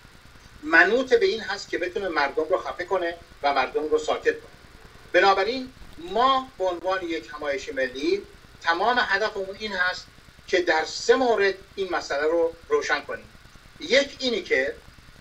منوط به این هست که بتونه مردم رو خفه کنه و مردم رو ساکت کنه. بنابراین ما به عنوان یک همایش ملی تمام هدفمون این هست که در سه مورد این مسئله رو روشن کنیم. یک اینی که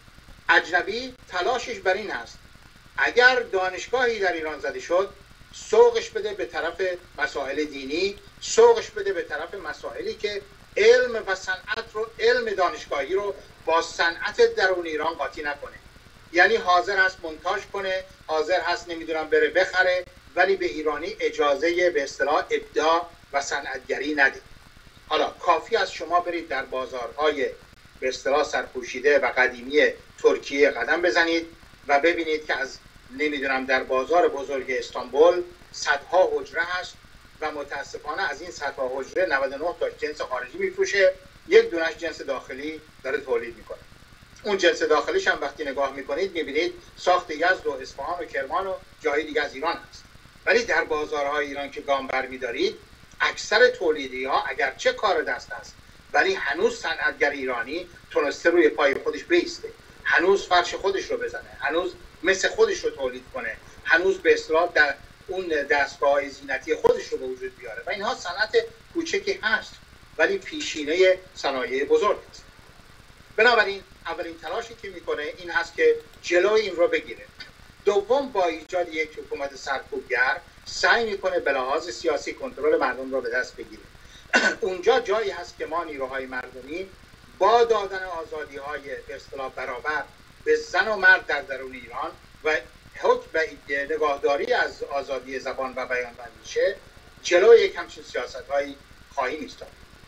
اجنبی تلاشش بر این هست اگر دانشگاهی در ایران زده شد سوقش بده به طرف مسائل دینی، سوقش بده به طرف مسائلی که علم و صنعت رو، علم دانشگاهی رو با صنعت درون ایران قاطی نکنه. یعنی حاضر هست مونتاژ کنه، حاضر هست نمیدونم بره بخره، ولی به ایرانی اجازه به اصطلاح ابداع و صنعتگری نده. حالا کافی است شما برید در بازارهای به اصطلاح سرپوشیده و قدیمی ترکیه قدم بزنید و ببینید که از نمیدونم در بازار بزرگ استانبول صدها حجره هست و متاسفانه از این صدها حجره نود و نه تا جنس خارجی میفروشه، یک دونش جنس داخلی داره تولید میکنه. اون جنس داخلیش هم وقتی نگاه میکنید میبینید ساخت یزد و اصفهان و کرمان و جای دیگه از ایران هست. ولی در بازارهای ایران که گام برمیدارید اکثر تولیدی ها اگرچه کار دست است ولی هنوز صنعتگر ایرانی تونسته روی پای خودش بیسته، هنوز فرش خودش رو بزنه، هنوز مثل خودش رو تولید کنه، هنوز به اصطلاح در اون دستگاه زینتی خودش رو به وجود بیاره و اینها صنعت کوچکی هست ولی پیشینه صنایع بزرگ است. بنابراین اولین تلاشی که میکنه این هست که جلوی این رو بگیره. دوم با ایجاد یک حکومت سرکوبگر سعی میکنه به لحاظ سیاسی کنترل مردم رو به دست بگیره. اونجا جایی هست که ما نیروهای مردمی با دادن آزادی های به اصطلاح برابر به زن و مرد در درون ایران و حکم و نگاهداری از آزادی زبان و بیان و اندیشه جلوی یک همچین سیاست هایی خواهیم ایستاد.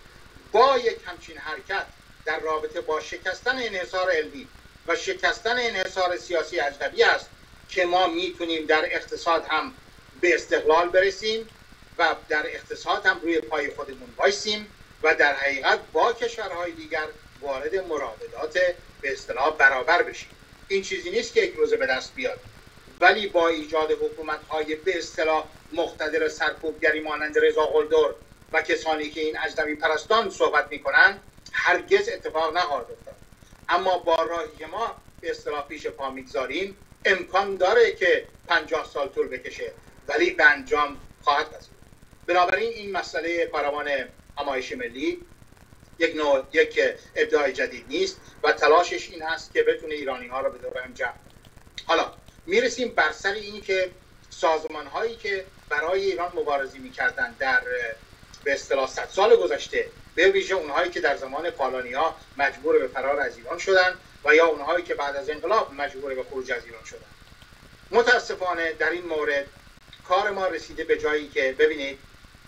با یک همچین حرکت در رابطه با شکستن انحصار علمی و شکستن انحصار سیاسی اجنبی است که ما میتونیم در اقتصاد هم به استقلال برسیم و در اقتصاد هم روی پای خودمون وایسیم و در حقیقت با کشورهای دیگر وارد مراودات به اصطلاح برابر بشیم. این چیزی نیست که یک روزه به دست بیاد، ولی با ایجاد حکومت‌های به اصطلاح مقتدر سرکوبگری مانند رضا قلدر و کسانی که این اجنبی پرستان صحبت می‌کنند هرگز اتفاق نخواهد افتاد. اما با راهی که ما به اصطلاح پیش پا می‌گذاریم امکان داره که پنجاه سال طول بکشه ولی به انجام خواهد رسید. بنابراین این مسئله کاروان همایش ملی یک نوع یک ابداع جدید نیست و تلاشش این هست که بتونه ایرانی ها رو به دور هم جمع کنه. حالا میرسیم بر سر این که سازمان هایی که برای ایران مبارزه میکردن در به اصطلاح صد سال گذشته، به ویژه اونهایی که در زمان کالونی‌ها مجبور به فرار از ایران شدن و یا اونهایی که بعد از انقلاب مجبور به خروج از ایران شدن، متاسفانه در این مورد کار ما رسیده به جایی که ببینید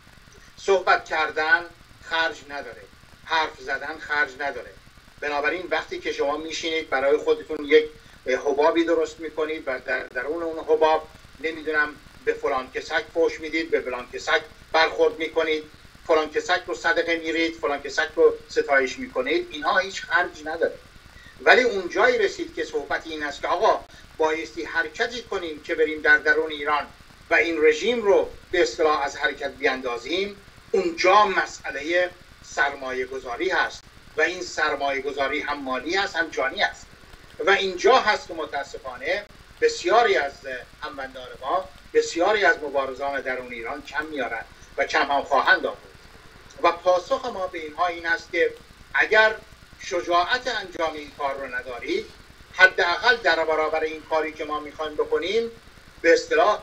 صحبت کردن خرج نداره، حرف زدن خرج نداره. بنابراین وقتی که شما میشینید برای خودتون یک حبابی درست میکنید و در درون اون حباب نمیدونم به فلان کسک فوش میدید، به فلان کسک برخورد میکنید، فلان کسک رو صدقه میرید، فلان کسک رو ستایش میکنید، اینها هیچ خرجی نداره. ولی اون جایی رسید که صحبت این است که آقا بایستی حرکتی کنیم که بریم در درون ایران و این رژیم رو به اصطلاح از حرکت بیاندازیم. اونجا مسئله سرمایه گذاری هست و این سرمایه گذاری هم مالی هست هم جانی هست و اینجا هست که متاسفانه بسیاری از هموندان ما، بسیاری از مبارزان درون ایران کم میارن و کم هم خواهند آورد. و پاسخ ما به اینها این است که اگر شجاعت انجام این کار رو ندارید، حداقل در برابر این کاری که ما میخوایم بکنیم به اصطلاح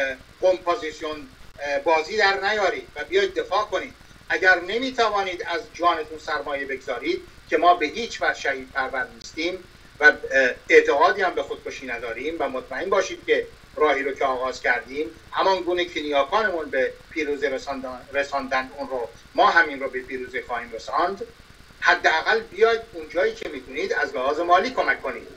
کمپوزیشن بازی در نیارید و بیاید دفاع کنید. اگر نمیتوانید از جانتون سرمایه بگذارید که ما به هیچ وجه شهید پرور نیستیم و اعتقادی هم به خودکشی نداریم و مطمئن باشید که راهی رو که آغاز کردیم همان گونه که نیاکانمون به پیروزی رساندن, رساندن اون رو ما همین رو به پیروزی خواهیم رساند. حداقل بیاید اونجایی که میتونید از لحاظ مالی کمک کنید.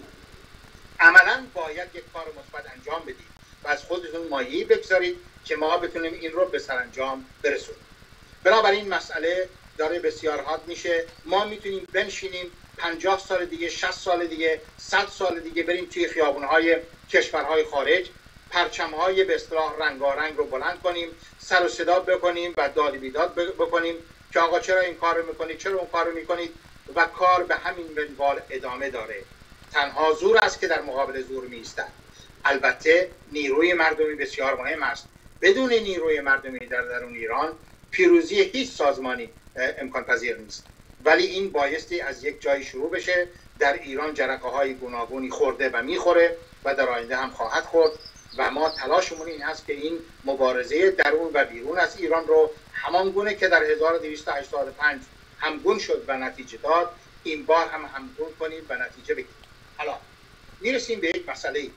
عملاً باید یک کار مثبت انجام بدید و از خودتون مایه‌ای بگذارید که ما بتونیم این رو به سرانجام برسونیم. بنابراین مسئله داره بسیار حاد میشه. ما میتونیم بنشینیم پنجاه سال دیگه، شصت سال دیگه، صد سال دیگه بریم توی خیابونهای کشورهای خارج، پرچمهای به اصطلاح رنگارنگ رو بلند کنیم، سر و صدا بکنیم و داد و بیداد بکنیم که آقا چرا این کار رو میکنید، چرا اون کار رو میکنید، و کار به همین منوال ادامه داره. تنها زور است که در مقابل زور میایستد. البته نیروی مردمی بسیار مهم است. بدون نیروی مردمی در درون ایران پیروزی هیچ سازمانی امکان پذیر نیست. ولی این بایستی از یک جایی شروع بشه. در ایران جرقه های گوناگونی خورده و میخوره و در آینده هم خواهد خورد و ما تلاشمون این هست که این مبارزه درون و بیرون از ایران رو همان گونه که در هزار و دویست و هشتاد و پنج همگون شد و نتیجه داد، این بار هم همگون کنیم و نتیجه بگیریم. حالا میرسیم به یک مسئله.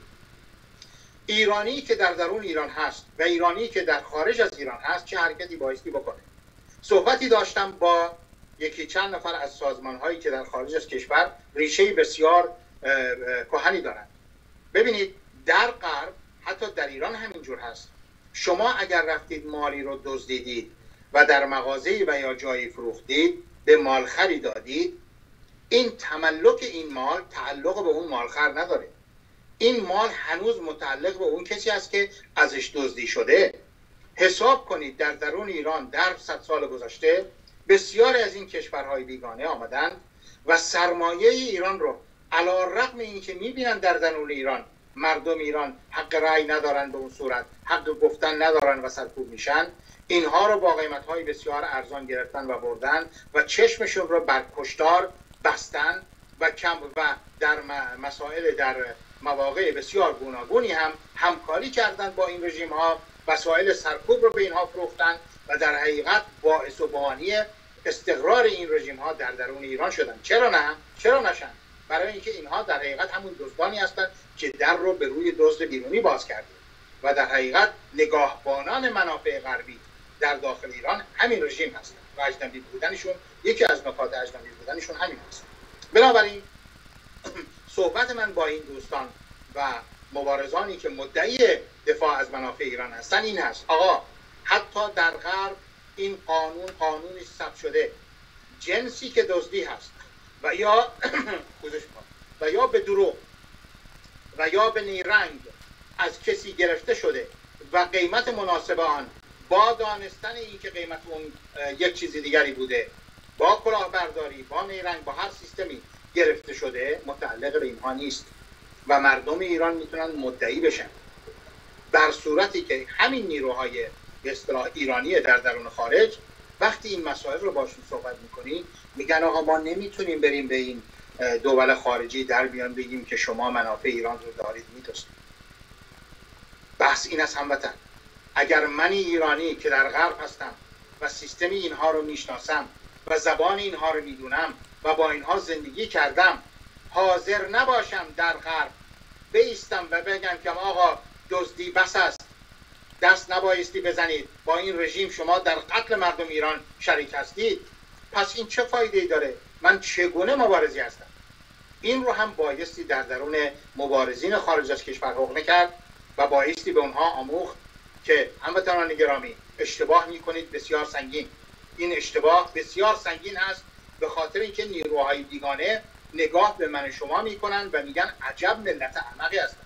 ایرانی که در درون ایران هست و ایرانی که در خارج از ایران هست چه حرکتی بایستی بکنه؟ صحبتی داشتم با یکی چند نفر از سازمان‌هایی که در خارج از کشور ریشه بسیار کهنی دارند. ببینید در غرب، حتی در ایران همینجور هست. شما اگر رفتید مالی رو دزدیدید و در مغازه‌ای و یا جایی فروختید، به مالخری دادید، این تملک این مال تعلق به اون مالخر نداره. این مال هنوز متعلق به اون کسی است که ازش دزدی شده. حساب کنید در درون ایران در صد سال گذشته بسیاری از این کشورهای بیگانه آمدن و سرمایه ایران رو علی رغم اینکه میبینن در درون ایران مردم ایران حق رأی ندارن، به اون صورت حق گفتن ندارن و سرکوب میشن، اینها رو با قیمت‌های بسیار ارزان گرفتن و بردن و چشمشون رو بر کشتار بستن و کم و در مسائل در مواقع بسیار گوناگونی هم همکاری کردن با این رژیم ها، وسایل سرکوب رو به اینها فروختن و در حقیقت باعث و بانی استقرار این رژیم ها در درون ایران شدن. چرا نه؟ چرا نشن؟ برای اینکه اینها در حقیقت همون دزدانی هستند که در رو به روی دزد بیرونی باز کرده و در حقیقت نگاهبانان منافع غربی در داخل ایران همین رژیم هستند و اجنبی بودنشون، یکی از نکات اجنبی بودنشون همین هست. بنابراین صحبت من با این دوستان و مبارزانی که مدعی دفاع از منافع ایران هستن این هست: آقا حتی در غرب این قانون قانونی ثبت شده، جنسی که دزدی هست و یا و یا به دروغ و یا به نیرنگ از کسی گرفته شده و قیمت مناسب آن با دانستن این که قیمت اون یک چیز دیگری بوده، با کلاهبرداری، با نیرنگ، با هر سیستمی گرفته شده، متعلق به اینها نیست و مردم ایران میتونن مدعی بشن. در صورتی که همین نیروهای به اصطلاح ایرانی در درون خارج وقتی این مسائل رو باشون صحبت میکنی میگن آقا ما نمیتونیم بریم به این دول خارجی در بیان بگیم که شما منافع ایران رو دارید میدوستید. بحث این است هموطن، اگر من ایرانی که در غرب هستم و سیستم اینها رو میشناسم و زبان اینها رو میدونم و با اینها زندگی کردم، حاضر نباشم در غرب بایستم و بگم که آقا دزدی بس است، دست نبایستی بزنید، با این رژیم شما در قتل مردم ایران شریک هستید، پس این چه فایده‌ای داره؟ من چگونه مبارزی هستم؟ این رو هم بایستی در درون مبارزین خارج از کشور حقنه کرد و بایستی به اونها آموخت که هموطنان گرامی اشتباه میکنید بسیار سنگین. این اشتباه بسیار سنگین هست به خاطر اینکه نیروهای بیگانه نگاه به من شما میکنن و میگن عجب ملت احمقی هستن.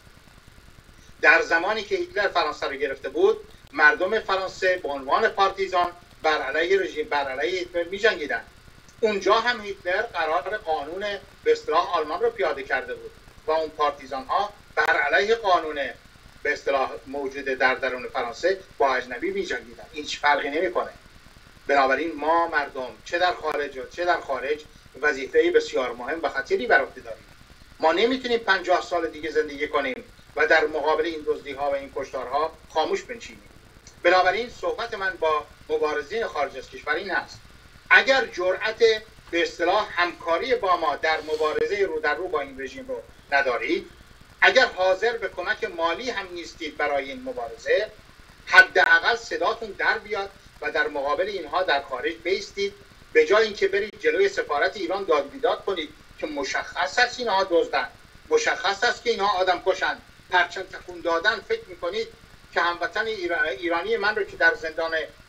در زمانی که هیتلر فرانسه رو گرفته بود، مردم فرانسه به عنوان پارتیزان بر علیه رژیم، بر علیه هیتلر می‌جنگیدن. اونجا هم هیتلر قرار قانون به اصطلاح آلمان رو پیاده کرده بود و اون پارتیزان ها بر علیه قانون به اصطلاح موجود در درون فرانسه با اجنبی می‌جنگیدن. هیچ فرقی نمی‌کنه. بنابراین ما مردم چه در خارج و چه در خارج وظیفه‌ای بسیار مهم و خطیری بر عهده داریم. ما نمیتونیم پنجاه سال دیگه زندگی کنیم و در مقابل این دزدی‌ها و این کشتارها خاموش بنشینیم. بنابراین صحبت من با مبارزین خارج از کشور این هست: اگر جرأت به اصطلاح همکاری با ما در مبارزه رو در رو با این رژیم رو ندارید، اگر حاضر به کمک مالی هم نیستید برای این مبارزه، حداقل صداتون در بیاد و در مقابل اینها در خارج بایستید، به جای اینکه برید جلوی سفارت ایران داد بیداد کنید که مشخص است اینها دزدن، مشخص است که اینها آدم کشن، پرچم تکون دادن. فکر میکنید که هموطن ایرانی من رو که در زندان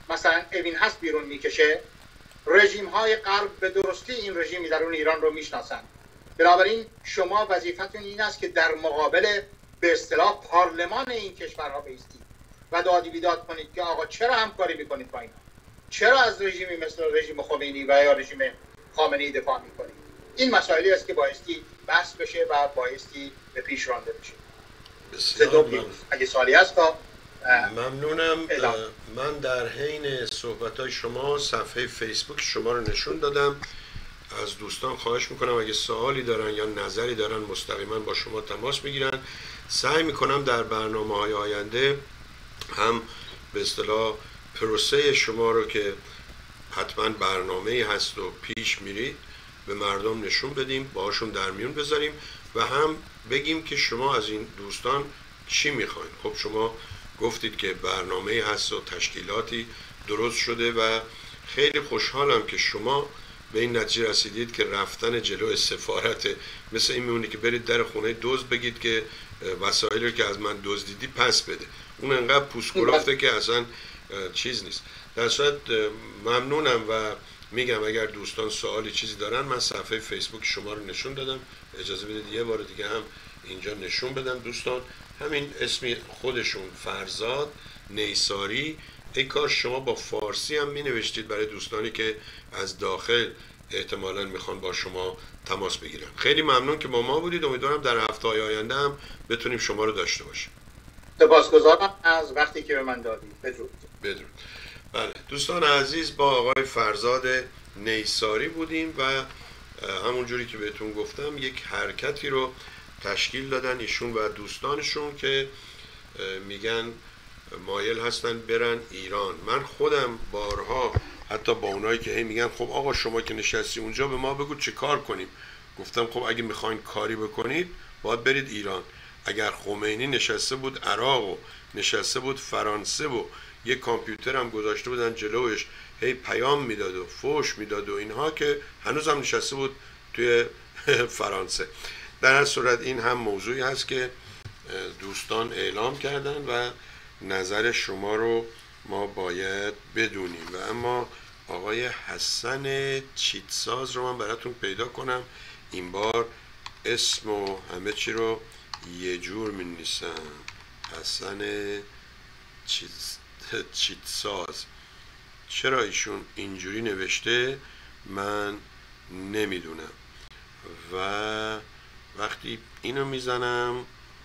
مثلا اوین هست بیرون میکشه، رژیم های غرب به درستی این رژیمی درون ایران رو میشناسند. بنابراین شما وظیفتون این است که در مقابل به اصطلاح پارلمان این کشورها بایستید و داد و بیداد کنید که آقا چرا همکاری میکنید با اینا؟ چرا از رژیمی مثل رژیم خمینی و یا رژیم خامنه‌ای دفاع میکنید؟ این مسائلی است که بایستی بحث بشه و بایستی به پیش رانده بشه. بسیار ممنون. اگه سوالی هست تا ممنونم. من در حین صحبت‌های شما صفحه فیسبوک شما رو نشون دادم. از دوستان خواهش میکنم اگه سوالی دارن یا نظری دارن مستقیما با شما تماس بگیرن. سعی میکنم در برنامه‌های آینده هم به اصطلاح پروسه شما رو که حتما برنامه‌ای هست و پیش میرید به مردم نشون بدیم، باهاشون در میون بذاریم و هم بگیم که شما از این دوستان چی میخواین. خب شما گفتید که برنامه‌ای هست و تشکیلاتی درست شده و خیلی خوشحالم که شما به این نتیجه رسیدید که رفتن جلو سفارت مثل این میمونه که برید در خونه دزد بگید که وسایلی رو که از من دزدیدی پس بده. اون انقدر پوست کلفته که اصلا چیز نیست. در صورت ممنونم و میگم اگر دوستان سوالی چیزی دارن من صفحه فیسبوک شما رو نشون دادم، اجازه بدید یه بار دیگه هم اینجا نشون بدم دوستان. همین اسم خودشون فرزاد نیساری. ای کاش شما با فارسی هم می نوشتید برای دوستانی که از داخل احتمالاً میخوان با شما تماس بگیرن. خیلی ممنون که با ما بودید. امیدوارم در هفته‌های آینده هم بتونیم شما رو داشته باشیم. سپاسگزارم از وقتی که به من دادید. بدرود. بدرود. بله دوستان عزیز، با آقای فرزاد نیساری بودیم و همونجوری که بهتون گفتم یک حرکتی رو تشکیل دادن ایشون و دوستانشون که میگن مایل هستن برن ایران. من خودم بارها حتی با اونایی که هی میگن خب آقا شما که نشستی اونجا به ما بگو چه کار کنیم، گفتم خب اگه میخواین کاری بکنید باید برید ایران. اگر خمینی نشسته بود عراق و نشسته بود فرانسه و یک کامپیوتر هم گذاشته بودن جلوش هی پیام میداد و فوش میداد و اینها، که هنوز هم نشسته بود توی فرانسه. در هر صورت این هم موضوعی هست که دوستان اعلام کردن و نظر شما رو ما باید بدونیم. و اما آقای حسن چیتساز رو من براتون پیدا کنم. این بار اسم و همه چی رو یه جور می نویسن. حسن چیتساز. چرا ایشون اینجوری نوشته من نمیدونم و وقتی اینو میزنم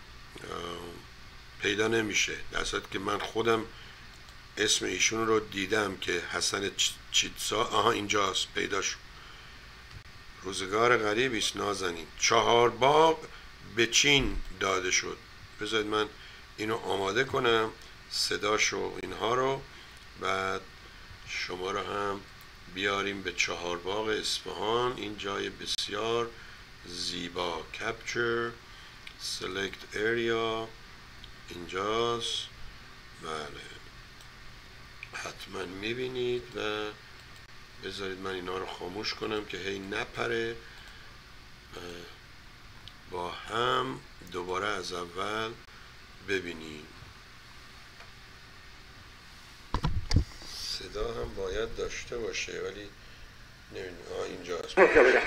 پیدا نمیشه، در صورتی که من خودم اسم ایشون رو دیدم که حسن چیتسا. آها اینجاست، پیدا شد. روزگار غریبی است نازنین. چهار باغ به چین داده شد. بذارید من اینو آماده کنم صداشو اینها رو، بعد شما رو هم بیاریم به چهار باغ اصفهان. این جای بسیار زیبا. Capture Select Area اینجاست. بله حتما میبینید و بذارید من اینا رو خاموش کنم که هی نپره. با هم دوباره از اول ببینیم. صدا هم باید داشته باشه ولی نمیدونم. آه اینجاست.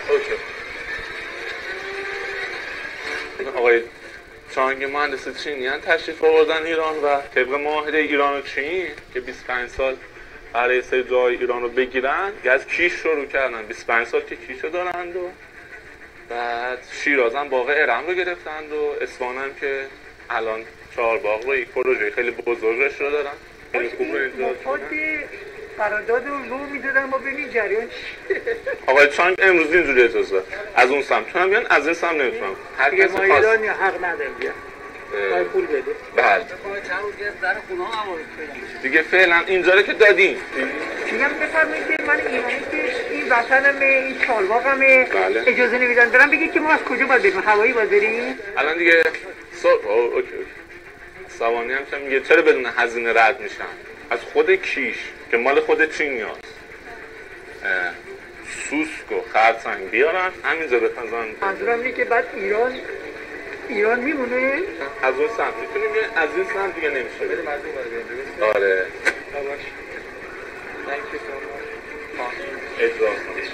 آقای چانگ مهندس چینیان تشریف آوردن ایران و طبق معاهده ایران و چین که بیست و پنج سال برای سه جای ایران رو بگیرن از کیش شروع کردن. بیست و پنج سال که کیش رو دارند و بعد شیراز هم باغ ارم رو گرفتند و اصفهان هم که الان چهار باغ رو یک پروژه خیلی بزرگش رو دارن. خیلی خوب مفاد قرارداد رو رو میدادن ما ببینیم جریان چیه. آقای چانگ امروز اینجوری اجازه از اون سمت چون بیان از این سمت نمیتونم. هر کسی ما ایران حق نداریم بیان. باید پول بده. بله. دیگه فعلا اینجا که دادیم. میگم بفرمایید که من ایرانی که این وطنمه، این چالباغمه، بله. اجازه نمیدن برام بگید که ما از کجا باید بریم؟ هوایی باید بریم؟ الان دیگه سو اوکی اوکی. سوانی هم که میگه چرا بدون هزینه رد میشن؟ از خود کیش که مال خود چینیاست. سوسک و خرسنگ بیارن همینجا بتازن. منظورم اینه که بعد ایران ایران میمونه؟ از اون سمت میتونیم از این سمت دیگه نمیشه. آره. اجرا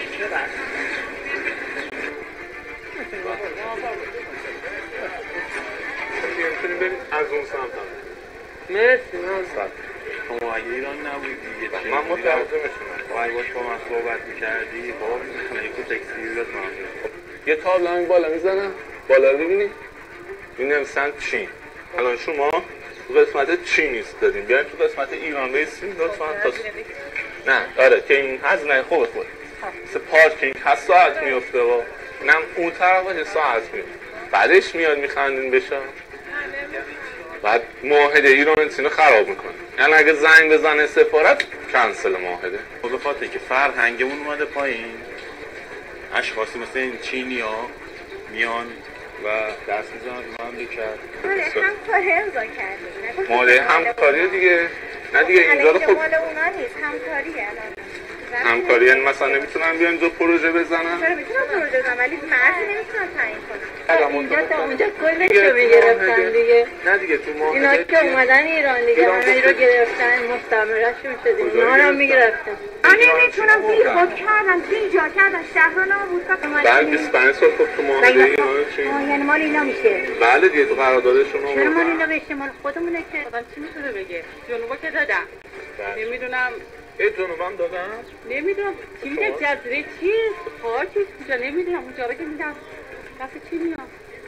میتونیم بریم از اون سمت هم. مرسی من سمت شما اگه ایران نبودی من مترجمشونم اگه باش با من صحبت میکردی خب میتونه یکو تکسیر بهت من یه تابلو همین بالا میزنم بالا رو ببینی این نمیسن چین الان شما تو قسمت چین ایستادیم بیاین تو قسمت ایران بیستیم لطفا تا نه آره که این هزینه خوبه خود مثل پارکینگ هست ساعت میفته و اینم اون طرف باشه ساعت میفته بعدش میاد میخندین بشه بعد معاهده ایران چینو خراب میکنه یعنی اگه زنگ بزنه سفارت کنسل معاهده مضافاته که فرهنگمون اومده پایین اشخاصی مثل این چینی ها میان و دست میزنن رو هم بکرد همکاری امضا کردیم ماله همکاری دیگه نه دیگه اینجا رو خب مال اونا نیست همکاریه همکاری یعنی مثلا نمیتونن بیان اینجا پروژه بزنن چرا میتونن پروژه بزنن ولی مرزی نمیتونن تعیین کنن اینجا تا اونجا کلشو میگرفتن دیگه نه دیگه تو معاهده اینا که اومدن ایران دیگه همه رو گرفتن مستعمرهشون شدیم اونا رو هم میگرفتن من نمیتونم بی خود کردن بی جا کردن شهر رو نابود کردن بعد بیست و پنج سال خب تو معاهده ایران چی؟ یعنی مال اینا میشه بله دیگه تو قراردادشون چرا مال رو اینا بشه مال خودمونه که آدم چی میتونه بگه؟ جنوبا که دادم نمیدونم ای جنوبم دادم؟ نمیدونم چی میگه جزیره چیست؟ خاکش کجا نمیدونم اونجا رو که میدم دست چی میاد؟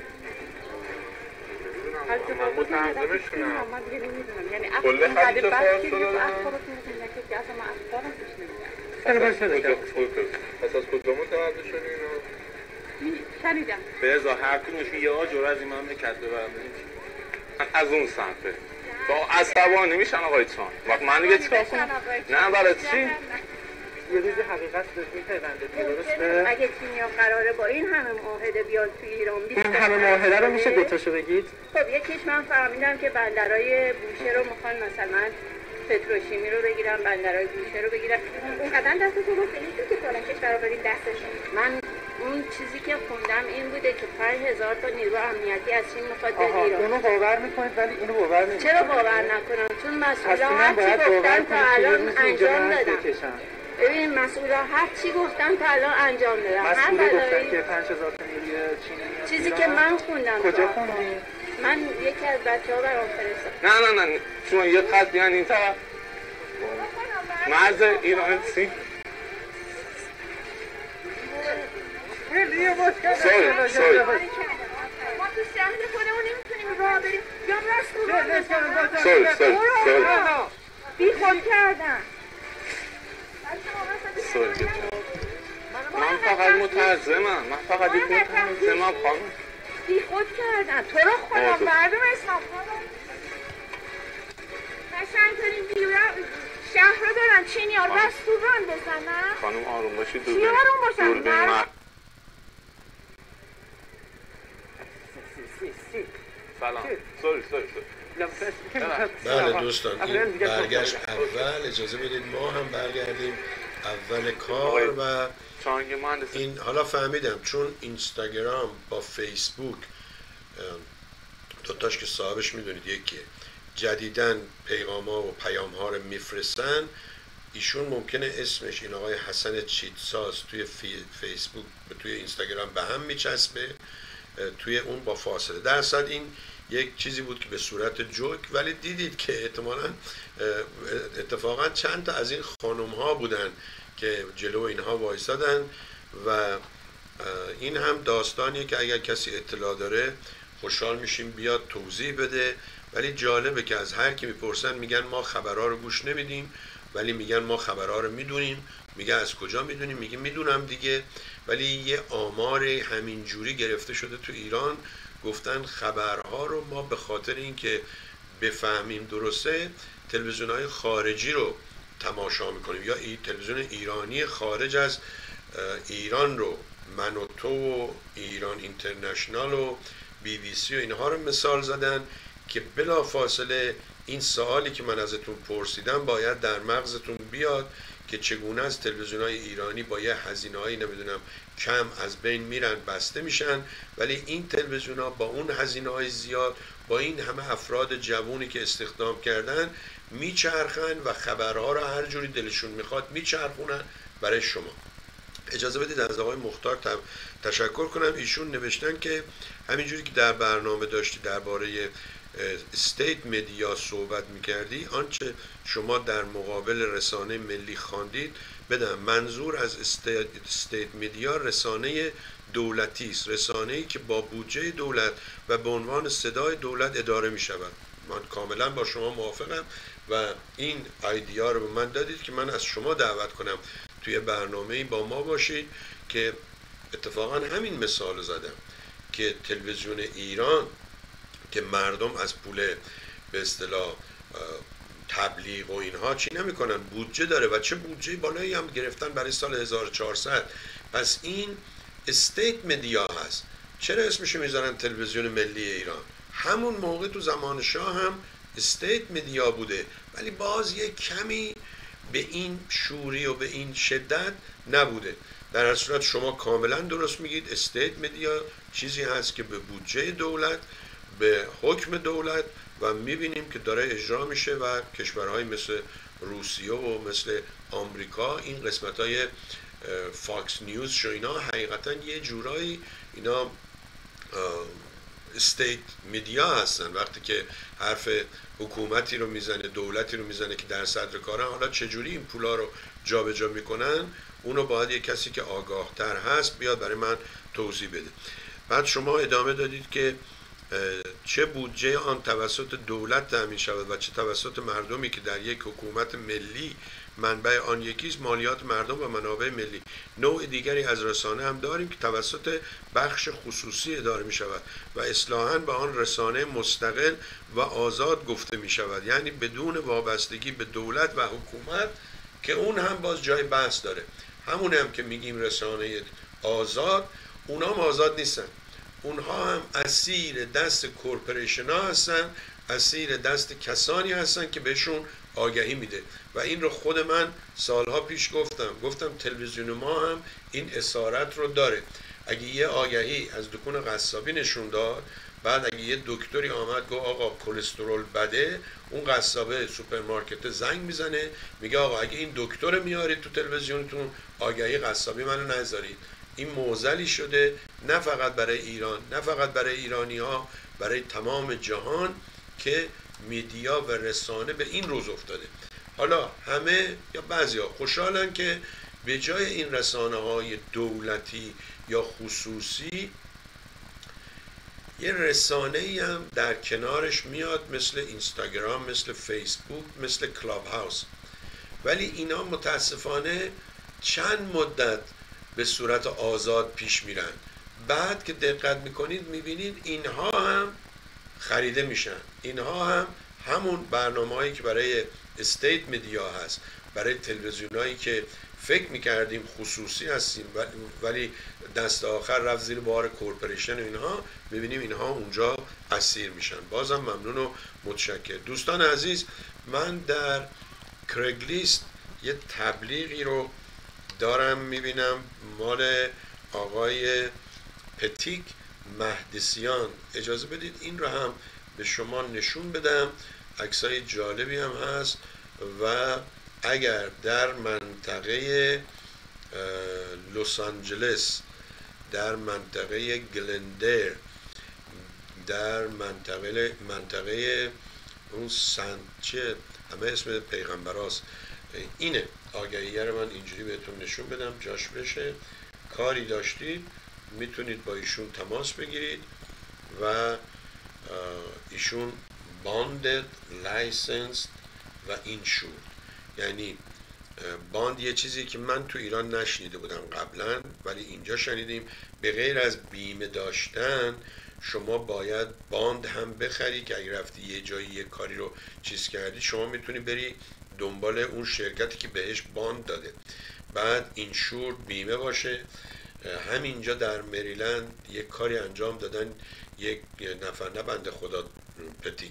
از من مترجمشونم من دیگه نمیدونم یعنی کل خط فارس رو دادم اخبارتون میدونم که اصلا من اخبارم توش نمیدونم پس از کجا متوجه شدی اینو؟ شنیدم بذار هر کدومشون یه آجر از این مملکت ببرمید از اون سمته با عصبانی میشن آقای چان وقت من دیگه چیکار کنم؟ نه برای چی؟ یه روز حقیقت بهش میپیونده دیگه درسته؟ اگه چینیا قراره با این همه معاهده بیاد توی ایران این همه معاهده رو میشه دوتاشو بگید؟ خب یکیش من فهمیدم که بندرهای بوشه رو میخوان مثلا پتروشیمی رو بگیرن بندرهای بوشه رو بگیرن اون قدم دست تو گفته نیستی که فلان کشور رو بریم دستش من اون چیزی که خوندم این بوده که پنج هزار تا نیرو امنیتی از چین میخواد بیاد ایران اونو باور میکنید ولی اینو باور نمیکنید چرا باور نکنم چون مسئولا هر چی گفتن تا الان انجام دادن ببین مسئولا هر چی گفتن تا الان انجام دادن هر گفتن که پنج هزار تا نیروی چینی چیزی که من خوندم کجا خوندی؟ من یکی از بچه‌ها برام فرستاد نه نه نه شما یه خط بیان این طرف مرز ایران چی؟ سوری سوری ما تو شهر خودمون نمیتونیم راه بریم یا رستوران سوری سوری سوری بی خود کردن سوری من فقط مترجمم من فقط یک مترجمم خانم بی خود کردن تو رو خدا مردم اسلام قشنگترین ویو شهر رو دارن چینی ها رستوران بزنن خانم آروم باشید چی آروم باشن؟ سلام سوری سوری بله دوستان این برگشت اول اجازه بدید ما هم برگردیم اول کار و این حالا فهمیدم چون اینستاگرام با فیسبوک دوتاش که صاحبش میدونید یکیه جدیدن پیغام ها و پیام ها رو میفرستن ایشون ممکنه اسمش این آقای حسن چیتساز توی فی فیسبوک توی اینستاگرام به هم میچسبه توی اون با فاصله درصد این یک چیزی بود که به صورت جوک ولی دیدید که احتمالاً اتفاقا چند تا از این خانم ها بودن که جلو اینها وایسادن و این هم داستانیه که اگر کسی اطلاع داره خوشحال میشیم بیاد توضیح بده ولی جالبه که از هر کی میپرسن میگن ما خبرها رو گوش نمیدیم ولی میگن ما خبرها رو میدونیم میگه از کجا میدونیم میگه میدونم دیگه ولی یه آمار همین جوری گرفته شده تو ایران گفتن خبرها رو ما به خاطر اینکه بفهمیم درسته تلویزیون‌های خارجی رو تماشا میکنیم یا ای تلویزیون ایرانی خارج از ایران رو من و تو و ایران اینترنشنال و بی بی سی و اینها رو مثال زدن که بلا فاصله این سوالی که من ازتون پرسیدم باید در مغزتون بیاد که چگونه از تلویزیون‌های ایرانی با یه هزینه‌ای نمیدونم کم از بین میرن بسته میشن ولی این تلویزیون‌ها با اون هزینه‌های زیاد با این همه افراد جوونی که استخدام کردن میچرخن و خبرها رو هر جوری دلشون میخواد میچرخونن برای شما. اجازه بدید از آقای مختار تشکر کنم. ایشون نوشتن که همینجوری که در برنامه داشتی درباره استیت مدیا صحبت میکردی، آنچه شما در مقابل رسانه ملی خواندید بدم منظور از استیت مدیا رسانه دولتی است، رسانه‌ای که با بودجه دولت و به عنوان صدای دولت اداره می شود. من کاملا با شما موافقم و این ایده رو به من دادید که من از شما دعوت کنم توی برنامه‌ای با ما باشید که اتفاقا همین مثال زدم که تلویزیون ایران که مردم از پول به اصطلاح تبلیغ و اینها چی نمی‌کنن، بودجه داره و چه بودجه بالایی هم گرفتن برای سال هزار و چهارصد. پس این استیت مدیا هست. چرا اسمشو میذارن تلویزیون ملی ایران؟ همون موقع تو زمان شاه هم استیت مدیا بوده، ولی باز یک کمی به این شوری و به این شدت نبوده. در هر صورت شما کاملا درست میگید، استیت مدیا چیزی هست که به بودجه دولت، به حکم دولت و میبینیم که داره اجرا میشه و کشورهای مثل روسیه و مثل آمریکا این قسمت‌های فاکس نیوز شو اینا حقیقتا یه جورایی اینا استیت مدیا هستن. وقتی که حرف حکومتی رو میزنه، دولتی رو میزنه که در صدر کارن، حالا چجوری این پولا رو جابجا میکنن اونو باید یه کسی که آگاه تر هست بیاد برای من توضیح بده. بعد شما ادامه دادید که چه بودجه آن توسط دولت تامین شود و چه توسط مردمی که در یک حکومت ملی منبع آن یکیست، مالیات مردم و منابع ملی. نوع دیگری از رسانه هم داریم که توسط بخش خصوصی اداره می شود و اصطلاحاً به آن رسانه مستقل و آزاد گفته می شود، یعنی بدون وابستگی به دولت و حکومت، که اون هم باز جای بحث داره. همون هم که میگیم رسانه آزاد، اونا هم آزاد نیستن، اونها هم اسیر دست کورپوریشن ها هستن، اسیر دست کسانی هستن که بهشون آگهی میده. و این رو خود من سالها پیش گفتم گفتم تلویزیون ما هم این اسارت رو داره. اگه یه آگهی از دکون قصابی نشون داد، بعد اگه یه دکتری آمد گفت آقا کلسترول بده، اون قصابه سوپرمارکت زنگ میزنه میگه آقا اگه این دکتر میارید تو تلویزیونتون، آگهی قصابی منو نذارید. این معضلی شده نه فقط برای ایران، نه فقط برای ایرانی ها، برای تمام جهان که میدیا و رسانه به این روز افتاده. حالا همه یا بعضیا خوشحالن که به جای این رسانه های دولتی یا خصوصی یه رسانه ای هم در کنارش میاد، مثل اینستاگرام، مثل فیسبوک، مثل کلاب هاوس. ولی اینا متاسفانه چند مدت به صورت آزاد پیش میرن، بعد که دقت میکنید میبینید اینها هم خریده میشن. اینها هم همون برنامه هایی که برای استیت مدیا هست، برای تلویزیون هایی که فکر میکردیم خصوصی هستیم ولی دست آخر رفت زیر بار کورپوریشن، اینها میبینیم اینها اونجا اسیر میشن. بازم ممنون و متشکر. دوستان عزیز، من در کرگلیست یه تبلیغی رو دارم میبینم مال آقای پتیک مهدسیان. اجازه بدید این رو هم به شما نشون بدم، عکسای جالبی هم هست. و اگر در منطقه لس آنجلس، در منطقه گلندر، در منطقه منطقه اون سنچه، همه اسم پیغمبراست، اینه آگهیه رو من اینجوری بهتون نشون بدم جاش بشه. کاری داشتید میتونید با ایشون تماس بگیرید و ایشون باندد، لایسنس و اینشورد، یعنی باند یه چیزی که من تو ایران نشنیده بودم قبلا ولی اینجا شنیدیم. به غیر از بیمه داشتن شما باید باند هم بخری که اگه رفتی یه جایی یه کاری رو چیز کردی، شما میتونی بری دنبال اون شرکتی که بهش باند داده. بعد اینشورد، بیمه باشه. همینجا در مریلند یک کاری انجام دادن، یک نفر، نه بنده خدا پتیک،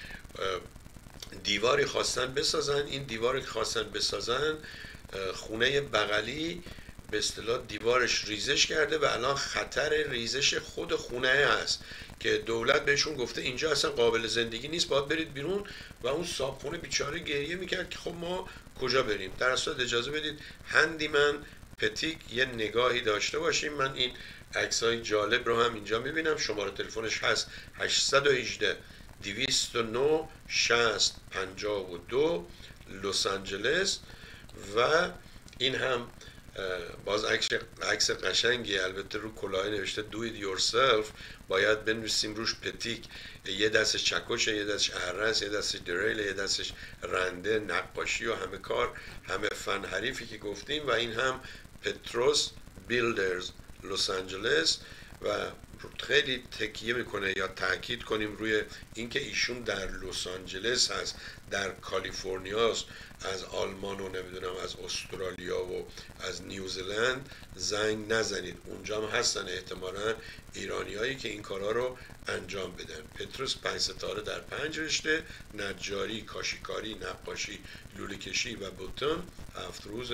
دیواری خواستن بسازن. این دیواری خواستن بسازن، خونه بغلی به اصطلاح دیوارش ریزش کرده و الان خطر ریزش خود خونه هست. که دولت بهشون گفته اینجا اصلا قابل زندگی نیست، باید برید بیرون، و اون صاحبخونه بیچاره گریه میکرد که خب ما کجا بریم. در اصل اجازه بدید هندیمن پتیک یه نگاهی داشته باشیم. من این عکسای جالب رو هم اینجا میبینم. شماره تلفنش هست هشتصد و هجده دویست و نه شصت پنجاه و دو لس آنجلس. و این هم باز عکس قشنگی، البته رو کلاه نوشته do it yourself. باید بنویسیم روش پتیک، یه دستش چکشه، یه دستش اهرس، یه دستش دریل، یه دستش رنده، نقاشی و همه کار، همه فن حریفی که گفتیم. و این هم پتروس بیلدرز لس آنجلس. و خیلی تکیه میکنه یا تاکید کنیم روی اینکه ایشون در لس آنجلس هست، در کالیفرنیا است. از آلمان و نمیدونم از استرالیا و از نیوزلند زنگ نزنید، اونجا هم هستن احتمالاً ایرانیایی که این کارا رو انجام بدن. پتروس پنج ستاره در پنج رشته، نجاری، کاشیکاری، نقاشی، لوله کشی و بوتون. هفت روز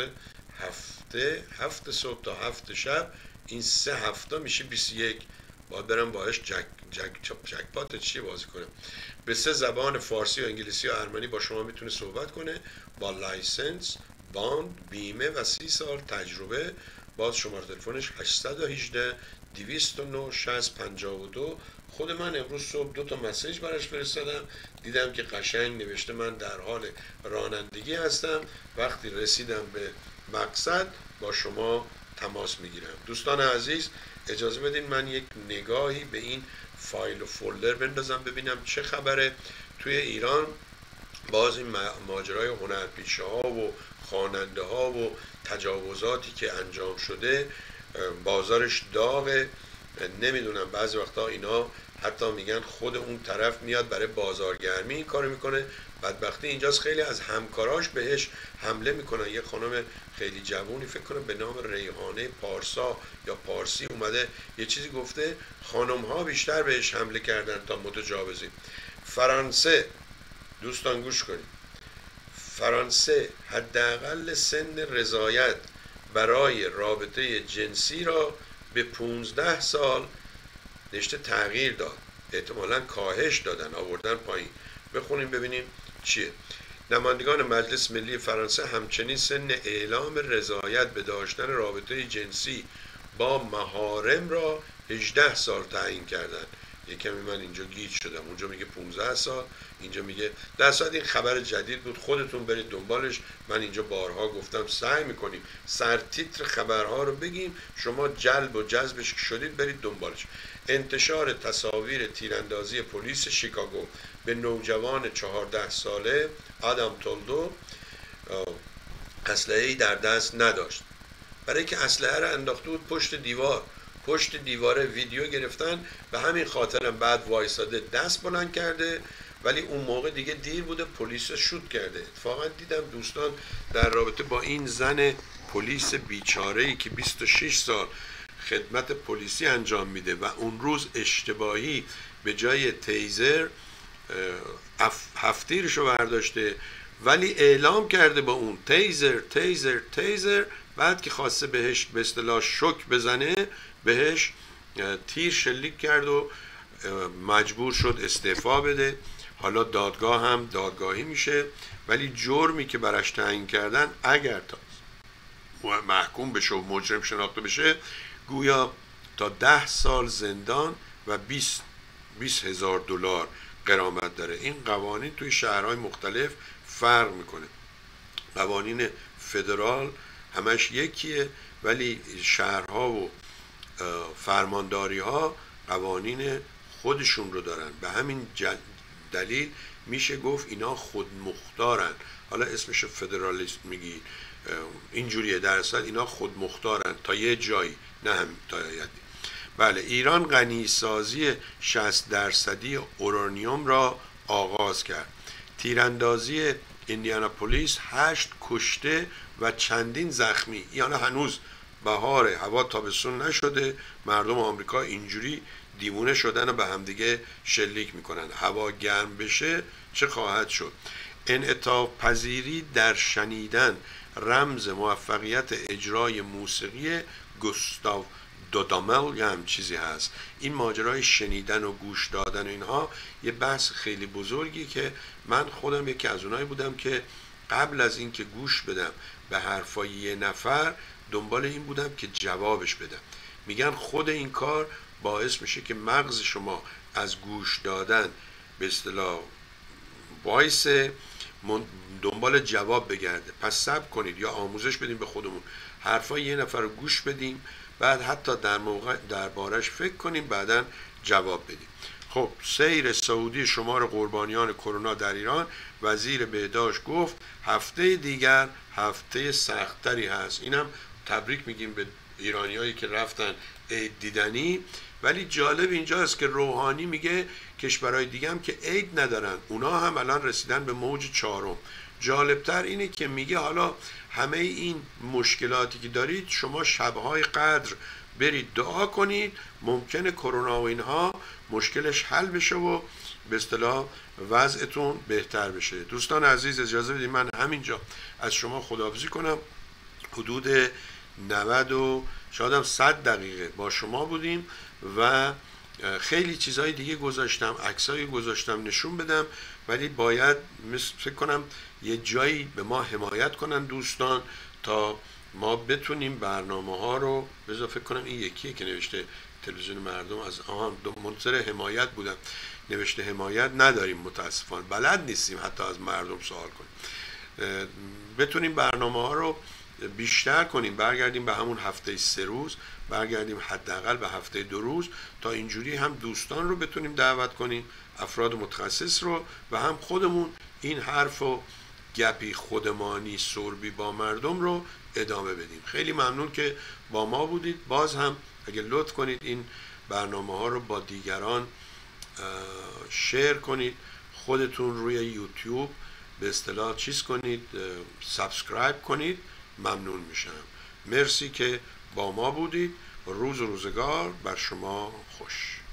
هفته، هفت صبح تا هفت شب. این سه هفته میشه بیست و یک. باید برم باهاش جک جک جک پات چی بازی کنم. به سه زبان فارسی و انگلیسی و ارمنی با شما میتونه صحبت کنه، با لایسنس، باند، بیمه و سی سال تجربه. باز شماره تلفنش هشتصد و هجده دویست و نه شصت پنجاه و دو. خود من امروز صبح دو تا مسیج براش فرستادم، دیدم که قشنگ نوشته من در حال رانندگی هستم، وقتی رسیدم به مقصد با شما تماس میگیرم. دوستان عزیز اجازه بدین من یک نگاهی به این فایل و فولدر بندازم ببینم چه خبره توی ایران. باز این ماجرای هنرپیشه ها و خواننده ها و تجاوزاتی که انجام شده، بازارش داغه. نمیدونم بعضی وقتا اینا حتی میگن خود اون طرف میاد برای بازارگرمی این کارو میکنه. بدبختی اینجاست خیلی از همکاراش بهش حمله میکنن. یه خانم خیلی جوونی فکر کنم به نام ریحانه پارسا یا پارسی اومده یه چیزی گفته، خانم ها بیشتر بهش حمله کردن تا متجاوزین. فرانسه، دوستان گوش کنید، فرانسه حداقل سن رضایت برای رابطه جنسی را به پونزده سال نشته تغییر داد، احتمالاً کاهش دادن، آوردن پایین. بخونیم ببینیم چیه. نمایندگان مجلس ملی فرانسه همچنین سن اعلام رضایت به داشتن رابطه جنسی با محارم را هجده سال تعیین کردند. یه کمی من اینجا گیج شدم، اونجا میگه پانزده سال، اینجا میگه. در صورت این خبر جدید بود، خودتون برید دنبالش. من اینجا بارها گفتم سعی میکنیم سرتیتر خبرها رو بگیم، شما جلب و جذبش شدید برید دنبالش. انتشار تصاویر تیراندازی پلیس شیکاگو به نوجوان چهارده ساله آدم تولدو اسلحه‌ای در دست نداشت، برای که اسلحه را انداخته بود پشت دیوار. پشت دیواره ویدیو گرفتن، به همین خاطرم بعد وایساده دست بلند کرده، ولی اون موقع دیگه دیر بوده، پلیس شوت کرده. اتفاقا دیدم دوستان در رابطه با این زن پلیس بیچاره‌ای که بیست و شش سال خدمت پلیسی انجام میده و اون روز اشتباهی به جای تیزر هفتیرشو برداشته، ولی اعلام کرده با اون تیزر تیزر تیزر. بعد که خواسته بهش به اصطلاح شوک بزنه، بهش تیر شلیک کرد و مجبور شد استعفا بده. حالا دادگاه هم دادگاهی میشه، ولی جرمی که براش تعیین کردن اگر تا محکوم بشه و مجرم شناخته بشه، گویا تا ده سال زندان و بیست بیست هزار دلار غرامت داره. این قوانین توی شهرهای مختلف فرق میکنه. قوانین فدرال همش یکیه، ولی شهرها و فرمانداری ها قوانین خودشون رو دارن. به همین دلیل میشه گفت اینا خودمختارن. حالا اسمش فدرالیست میگی، اینجوریه، در اصل اینا خودمختارن تا یه جایی، نه هم تا یادی. بله، ایران غنیسازی شصت درصدی اورانیوم را آغاز کرد. تیراندازی ایندیاناپولیس هشت کشته و چندین زخمی. یعنی هنوز بهاره، هوا تابستون نشده، مردم آمریکا اینجوری دیوونه شدن و به همدیگه شلیک میکنن. هوا گرم بشه چه خواهد شد؟ انعطاف پذیری در شنیدن رمز موفقیت اجرای موسیقی گوستاو دودامل یا هم چیزی هست. این ماجرای شنیدن و گوش دادن و اینها یه بحث خیلی بزرگی که من خودم یکی از اونایی بودم که قبل از اینکه گوش بدم به حرفای یه نفر دنبال این بودم که جوابش بدم. میگن خود این کار باعث میشه که مغز شما از گوش دادن به اصطلاح باعث دنبال جواب بگرده. پس صبر کنید یا آموزش بدیم به خودمون، حرفای یه نفر رو گوش بدیم، بعد حتی در موقع دربارش فکر کنیم، بعداً جواب بدیم. خب سیر سعودی شمار قربانیان کرونا در ایران، وزیر بهداشت گفت هفته دیگر هفته سختری هست. اینم تبریک میگیم به ایرانیایی که رفتن عید دیدنی. ولی جالب اینجاست که روحانی میگه کشورهای دیگه هم که عید ندارن اونا هم الان رسیدن به موج چهارم. جالبتر اینه که میگه حالا همه این مشکلاتی که دارید شما شبهای قدر برید دعا کنید، ممکنه کرونا و اینها مشکلش حل بشه و به اصطلاح وضعتون بهتر بشه. دوستان عزیز اجازه بدید من همینجا از شما خداحافظی کنم. حدود نود و شاید هم صد دقیقه با شما بودیم و خیلی چیزهای دیگه گذاشتم، عکسایی گذاشتم نشون بدم، ولی باید فکر کنم یه جایی به ما حمایت کنن دوستان تا ما بتونیم برنامه ها رو بذار فکر کنم این یکیه که نوشته تلویزیون مردم از آن منتظر حمایت بودم، نوشته حمایت نداریم متاسفانه، بلد نیستیم حتی از مردم سوال کنیم. بتونیم برنامه ها رو بیشتر کنیم، برگردیم به همون هفته سه روز، برگردیم حداقل به هفته دو روز، تا اینجوری هم دوستان رو بتونیم دعوت کنیم، افراد متخصص رو، و هم خودمون این حرف و گپی خودمانی سربی با مردم رو ادامه بدیم. خیلی ممنون که با ما بودید. باز هم اگه لطف کنید این برنامه ها رو با دیگران شیر کنید، خودتون روی یوتیوب به اصطلاح چیز کنید، سابسکرایب کنید، ممنون میشم. مرسی که با ما بودید. روز و روزگار بر شما خوش.